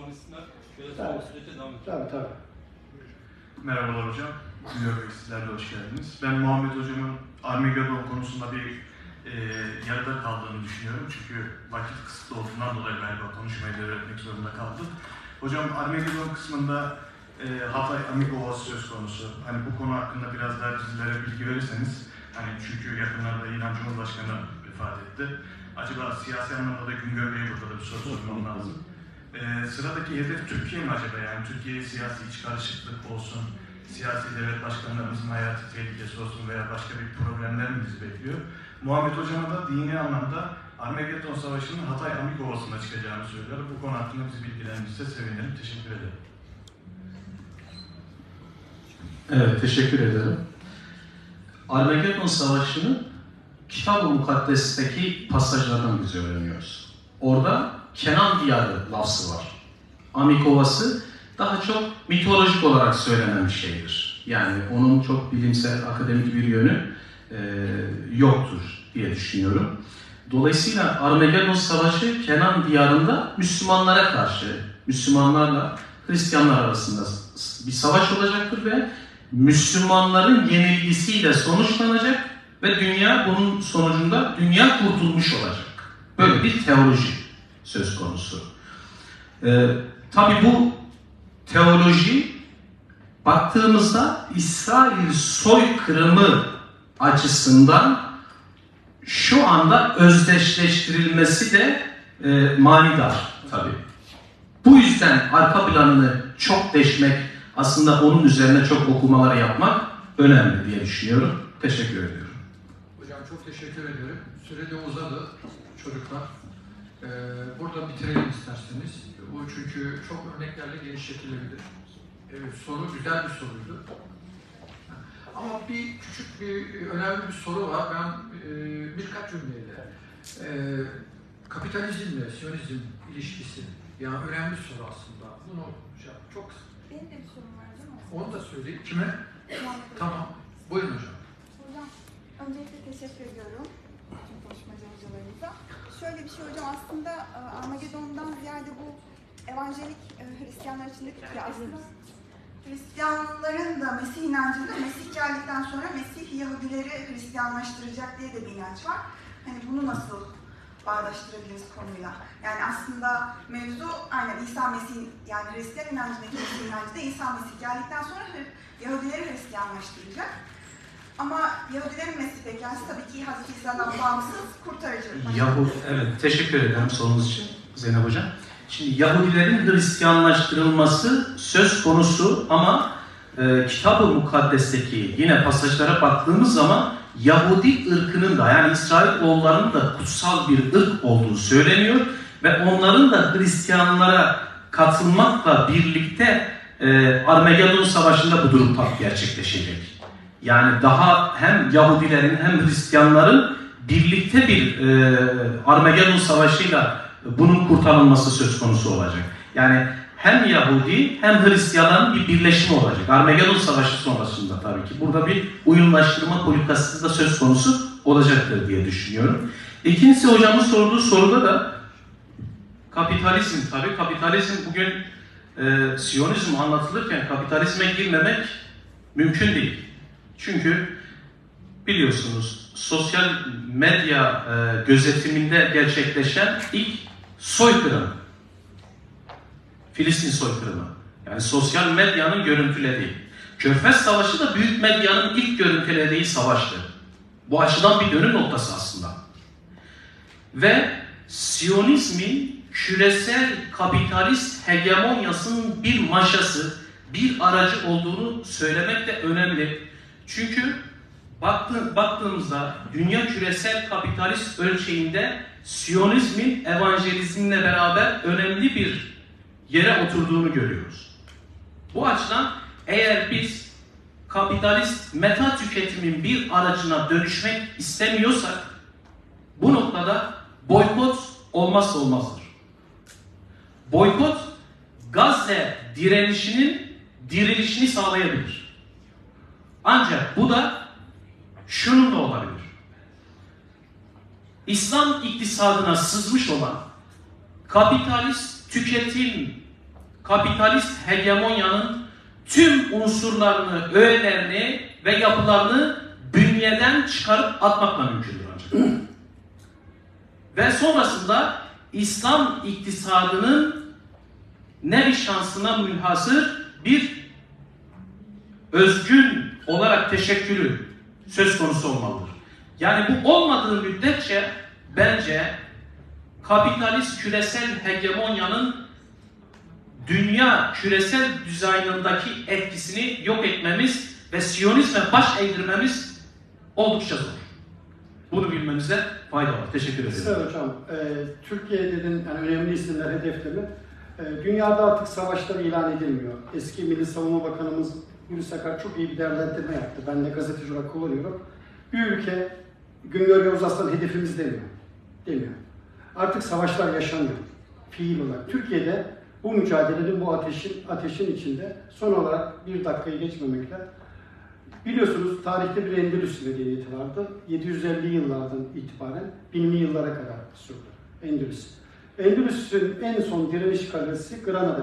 Tabii. Merhabalar hocam. Güngör Bey, sizler de hoş geldiniz. Ben Muhammed hocamın Armageddon konusunda bir yarıda kaldığını düşünüyorum. Çünkü vakit kısıtlı olduğundan dolayı galiba konuşmayı devretmek zorunda kaldım. Hocam Armageddon kısmında Hatay Amikovası söz konusu. Hani bu konu hakkında biraz daha bizlere bilgi verirseniz, hani çünkü yakınlarda İran Cumhurbaşkanı vefat etti. Acaba siyasi anlamda da Güngör Bey'e burada da bir soru sormam lazım. Sıradaki hedef Türkiye mi acaba? Yani Türkiye'ye siyasi iç karışıklık olsun, siyasi devlet başkanlarımızın hayati tehlikesi olsun veya başka bir problemler mi bizi bekliyor? Muhammed Hocam'a da dini anlamda Armageddon Savaşı'nın Hatay Amikovası'nda çıkacağını söylüyor. Bu konu hakkında bizi bilgilendirirse sevinirim. Teşekkür ederim. Evet, teşekkür ederim. Armageddon Savaşı'nın Kitab-ı Mukaddes'teki pasajlardan biz öğreniyoruz. Orada Kenan Diyarı lafzı var. Amikovası daha çok mitolojik olarak söylenen bir şeydir. Yani onun çok bilimsel, akademik bir yönü yoktur diye düşünüyorum. Dolayısıyla Armageddon Savaşı Kenan Diyarı'nda Müslümanlara karşı, Müslümanlarla Hristiyanlar arasında bir savaş olacaktır ve Müslümanların yenilgisiyle sonuçlanacak ve dünya bunun sonucunda dünya kurtulmuş olacak. Böyle bir teoloji söz konusu. Tabii bu teoloji baktığımızda İsrail soykırımı açısından şu anda özdeşleştirilmesi de manidar tabii. Bu yüzden arka planını çok deşmek, aslında onun üzerine çok okumalar yapmak önemli diye düşünüyorum. Teşekkür ediyorum. Hocam çok teşekkür ederim. Süre de uzadı çocuklar. Burada bitirelim isterseniz. Bu çünkü çok örneklerle genişletilebilir. Soru güzel bir soruydu. Ama bir küçük bir önemli bir soru var. Ben birkaç cümleyle kapitalizmle Siyonizm ilişkisi, yani önemli soru aslında. Bunu çok kısa. Benim de bir sorum var değil mi? Onu da söyleyeyim. Kime? Tamam. Buyurun hocam. Hocam, öncelikle teşekkür ediyorum tüm konuşmacı hocalarımıza. Şöyle bir şey hocam, aslında Armageddon'dan ziyade bu evangelik Hristiyanlar içindeki ki aslında Hristiyanların da Mesih inancında Mesih geldikten sonra Mesih Yahudileri Hristiyanlaştıracak diye de bir inanç var. Hani bunu nasıl bağdaştırabiliriz konuyla? Yani aslında mevzu aynen İsa Mesih, yani Hristiyan inancındaki Mesih inancında İsa Mesih geldikten sonra Yahudileri Hristiyanlaştıracak. Ama Yahudilerin Mesih beklentisi tabii ki Hazreti İsa'dan bağımsız kurtarıcı. Evet, teşekkür ederim sorunuz için Zeynep Hocam. Şimdi Yahudilerin Hristiyanlaştırılması söz konusu ama Kitab-ı Mukaddes'teki yine pasajlara baktığımız zaman Yahudi ırkının da, yani İsrailoğullarının da kutsal bir ırk olduğu söyleniyor ve onların da Hristiyanlara katılmakla birlikte Armageddon Savaşı'nda bu durum gerçekleşecek. Yani daha hem Yahudilerin hem Hristiyanların birlikte bir Armageddon Savaşı'yla bunun kurtarılması söz konusu olacak. Yani hem Yahudi hem Hristiyanların bir birleşimi olacak. Armageddon Savaşı sonrasında tabii ki. Burada bir uyumlaştırma politikası da söz konusu olacaktır diye düşünüyorum. İkincisi hocamın sorduğu soruda da kapitalizm. Tabii kapitalizm bugün Siyonizm anlatılırken kapitalizme girmemek mümkün değil. Çünkü biliyorsunuz sosyal medya gözetiminde gerçekleşen ilk soykırım, Filistin soykırımı. Yani sosyal medyanın görüntülediği. Körfez Savaşı da büyük medyanın ilk görüntülediği savaştı. Bu açıdan bir dönüm noktası aslında. Ve Siyonizmin küresel kapitalist hegemonyasının bir maşası, bir aracı olduğunu söylemek de önemli. Çünkü baktığımızda dünya küresel kapitalist ölçeğinde Siyonizmin evangelizmle beraber önemli bir yere oturduğunu görüyoruz. Bu açıdan eğer biz kapitalist meta tüketimin bir aracına dönüşmek istemiyorsak bu noktada boykot olmazsa olmazdır. Boykot Gazze dirilişini sağlayabilir. Ancak bu da şunun da olabilir. İslam iktisadına sızmış olan kapitalist tüketim, kapitalist hegemonyanın tüm unsurlarını, öğelerini ve yapılarını bünyeden çıkarıp atmakla mümkündür ancak. Ve sonrasında İslam iktisadının nevi şansına münhasır bir özgün olarak teşekkülü söz konusu olmalıdır. Yani bu olmadığı müddetçe bence kapitalist küresel hegemonyanın dünya küresel dizaynındaki etkisini yok etmemiz ve Siyonizme baş eğdirmemiz oldukça zor. Bunu bilmenize fayda var. Teşekkür ederim. Sayın Hocam, Türkiye'nin yani önemli isimler hedeflemi. Dünyada artık savaşlar ilan edilmiyor. Eski Milli Savunma Bakanımız Hulusi Akar çok iyi bir değerlendirme yaptı. Ben de gazeteci olarak kullanıyorum. Bir ülke Güngör Yavuz Aslan hedefimiz demiyor. Artık savaşlar yaşanıyor. Fiil olarak. Türkiye'de bu mücadelenin, bu ateşin içinde son olarak bir dakikayı geçmemekle biliyorsunuz tarihte bir Endülüs medeniyeti vardı. 750 yıllardan itibaren 1000'li yıllara kadar sürdü Endülüs. Endülüs'ün en son direniş kalesi Granada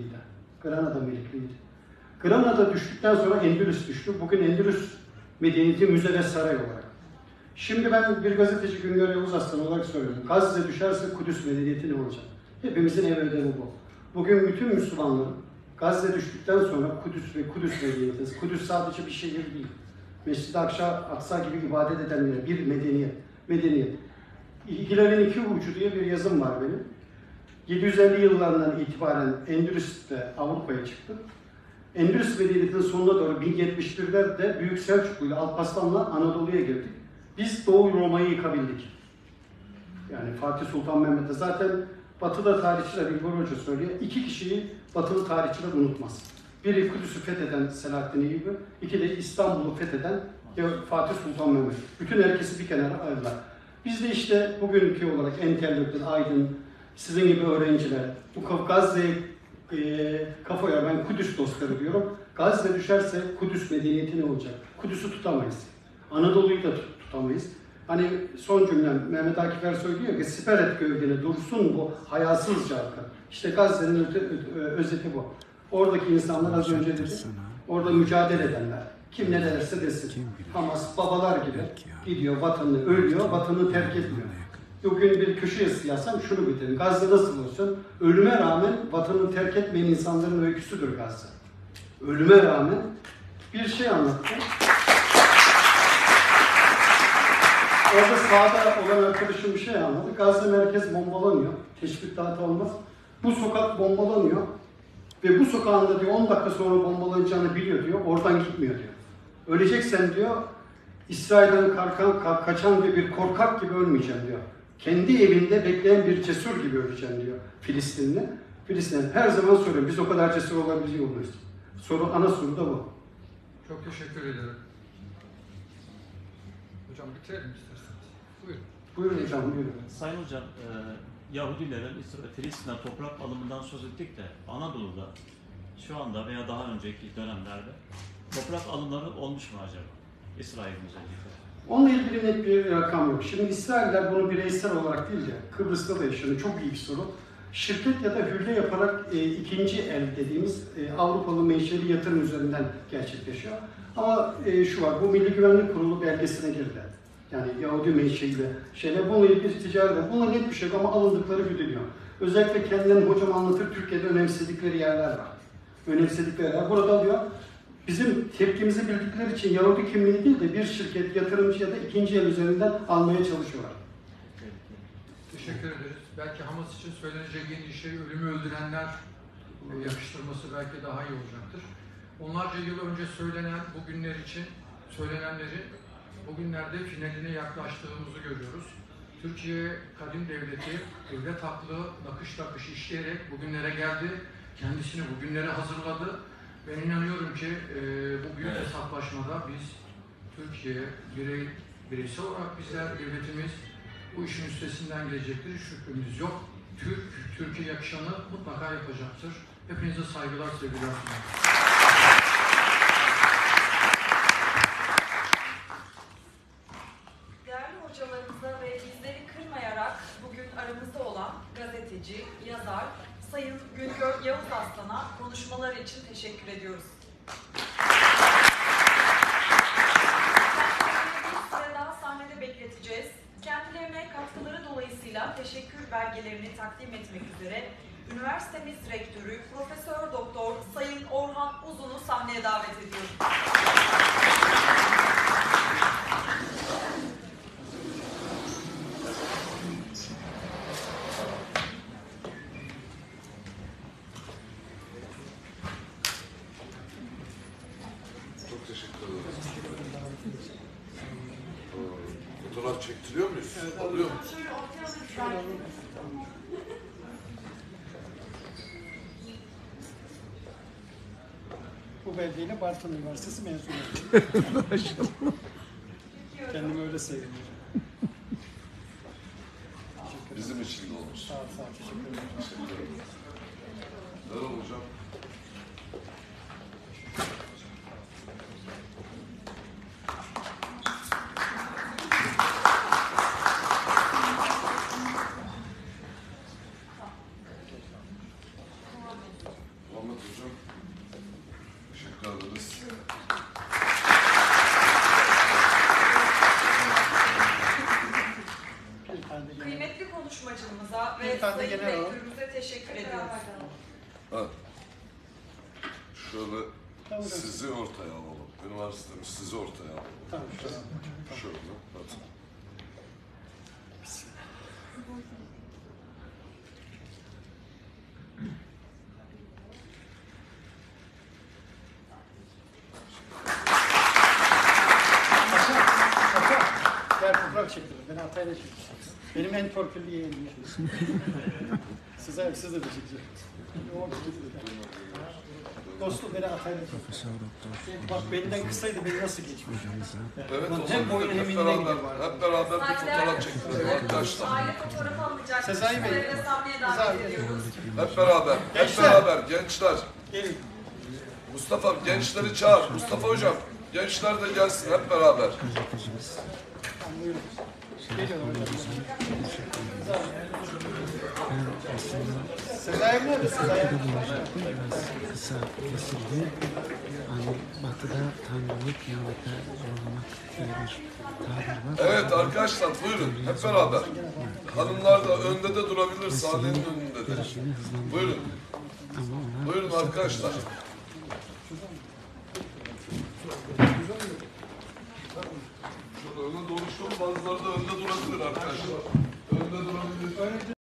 Melikliydi. Granada düştükten sonra Endülüs düştü. Bugün Endülüs medeniyeti müze ve saray olarak. Şimdi ben bir gazeteci Güngör Yavuz Aslan olarak soruyorum. Gazze düşerse Kudüs medeniyeti ne olacak? Hepimizin ev ödevi bu. Bugün bütün Müslümanların Gazze düştükten sonra Kudüs medeniyeti. Kudüs sadece bir şehir değil. Mescid-i Aksa gibi ibadet edenlere bir medeniyet. İlgilerin iki ucu diye bir yazım var benim. 750 yıllarından itibaren Endülüs'te Avrupa'ya çıktı. Endülüs medeniyetinin sonuna doğru 1071'lerde Büyük Selçuklu ile Alparslan'la Anadolu'ya girdik. Biz Doğu Roma'yı yıkabildik. Yani Fatih Sultan Mehmet'e zaten Batı'da tarihçiler, İlber Hoca söylüyor, iki kişiyi Batılı tarihçiler unutmaz. Biri Kudüs'ü fetheden Selahaddin Eyyubi, iki de İstanbul'u fetheden Fatih Sultan Mehmet. Bütün herkesi bir kenara ayırdılar. Biz de işte bugünkü olarak entelektüel, aydın, sizin gibi öğrenciler, bu Gazze'ye kafaya ben Kudüs dostları diyorum. Gazze düşerse Kudüs medeniyeti ne olacak? Kudüs'ü tutamayız. Anadolu'yu da tutamayız. Hani son cümlem Mehmet Akif Ersoy diyor ki siper et gölgene dursun bu hayasızca akar. İşte Gazze'nin özeti bu. Oradaki insanlar az önce dedi, orada mücadele edenler. Kim ne derse desin. Hamas babalar gibi gidiyor, vatanını ölüyor, vatanını terk etmiyor. Bugün bir köşe yazısı yazsam şunu bitirin. Gazze nasıl olsun? Ölüme rağmen vatanını terk etmeyen insanların öyküsüdür Gazze. Ölüme rağmen bir şey anlattı. Orada sağda olan arkadaşım bir şey anladı. Gazze merkez bombalanıyor. Teşvik dağıtı olmaz. Bu sokak bombalanıyor. Ve bu sokağın da diyor 10 dakika sonra bombalanacağını biliyor diyor. Oradan gitmiyor diyor. Öleceksen diyor İsrail'den kaçan bir korkak gibi ölmeyeceğim diyor. Kendi evinde bekleyen bir cesur gibi öleceğim diyor Filistinli. Filistinli her zaman soruyorum. Biz o kadar cesur olabiliyor muyuz? Ana soru da bu. Çok teşekkür ederim. Hocam bitirelim isterseniz. Buyurun. Buyurun hocam, buyurun. Sayın hocam, Yahudilerin Filistin'den toprak alımından söz ettik de Anadolu'da şu anda veya daha önceki dönemlerde toprak alımları olmuş mu acaba? İsrail'in özellikle. Onunla ilgili net bir rakam yok. Şimdi İsrailler bunu bireysel olarak değil de Kıbrıs'ta da yaşanıyor. Çok iyi bir soru. Şirket ya da hülle yaparak ikinci el dediğimiz Avrupalı menşeli yatırım üzerinden gerçekleşiyor. Ama şu var, bu Milli Güvenlik Kurulu belgesine girdi. Yani Yahudi menşeli şeyler, bununla ilgili ticaret, bununla net bir şey yok ama alındıkları güdülüyor. Özellikle kendilerini hocam anlatır, Türkiye'de önemsedikleri yerler var. Önemsedikleri yerler. Burada diyor, bizim tepkimizi bildikleri için Yahudi kimliği değil de bir şirket, yatırımcı ya da ikinci el üzerinden almaya çalışıyorlar. Teşekkür ederiz. Belki Hamas için söylenecek yeni şey, ölümü öldürenler yakıştırması belki daha iyi olacaktır. Onlarca yıl önce söylenen bugünler için söylenenlerin bugünlerde finaline yaklaştığımızı görüyoruz. Türkiye Kadim Devleti devlet haklı nakış nakış işleyerek bugünlere geldi. Kendisini bugünlere hazırladı. Ben inanıyorum ki bu büyük hesaplaşmada biz Türkiye bireysel olarak bizler devletimiz bu işin üstesinden gelecektir. Şüphemiz yok. Türkiye yakışanı mutlaka yapacaktır. Hepinize saygılar, sevgiler sunuyorum. Değerli hocalarımıza ve bizleri kırmayarak bugün aramızda olan gazeteci, yazar Sayın Güngör Yavuz Aslan'a konuşmaları için teşekkür ediyoruz. Kendilerini bir süre daha sahnede bekleteceğiz. Kendilerine katkıları dolayısıyla teşekkür belgelerini takdim etmek üzere üniversitemiz rektörü Profesör Doktor Sayın Orhan Uzun'u sahneye davet ediyoruz. Çok teşekkür ederim. Fotoğraf çektiriyor muyuz? Evet, alıyor muyuz? Bu belgeyle Bartın Üniversitesi mezunu oldum. Maşallah. Kendimi öyle seviyorum. Bizim için de olmuş. Sağ ol, teşekkür ederim. Teşekkür ederim. Merhaba hocam. Muhammed hocam. Teşekkür ederiz. Kıymetli konuşmacımıza ve sayın rektörümüze teşekkür ediyoruz. Evet. Şöyle sizi ortaya alalım. Üniversitemiz sizi ortaya alalım. Tamam, şöyle. Hadi. Gel fotoğraf çekelim. Ben Hatay'la çekeceğim. Benim en torpilli yeğenim. Siz de çekeceğim. Dostum beni Hatay'la çekeceğim. Bak benden kısaydı beni nasıl geçmiş. Evet, hem boyun hem inine gidiyor. Hep beraber bir fotoğraf çekelim arkadaşlar. Aile fotoğrafı alacak. Sezai Bey. Sizleri de sahneye davet ediyoruz. Hep beraber. Hep beraber gençler. Gelin. Mustafa gençleri çağır. Mustafa hocam. Gençler de gelsin hep beraber. Buyurun. Geliyorlar hocam. Sezai nerede? Sezai. Biraz kısa kesildi. Hani batıda tanrılık yanlıkta zorlamak diye bir tabir var. Evet arkadaşlar buyurun hep beraber. Hanımlar da önde de durabilir sahnenin önünde de. Buyurun. Buyurun arkadaşlar. Şöyle öne doğru şu bazıları da önde durabilir arkadaşlar. Önde durabilir.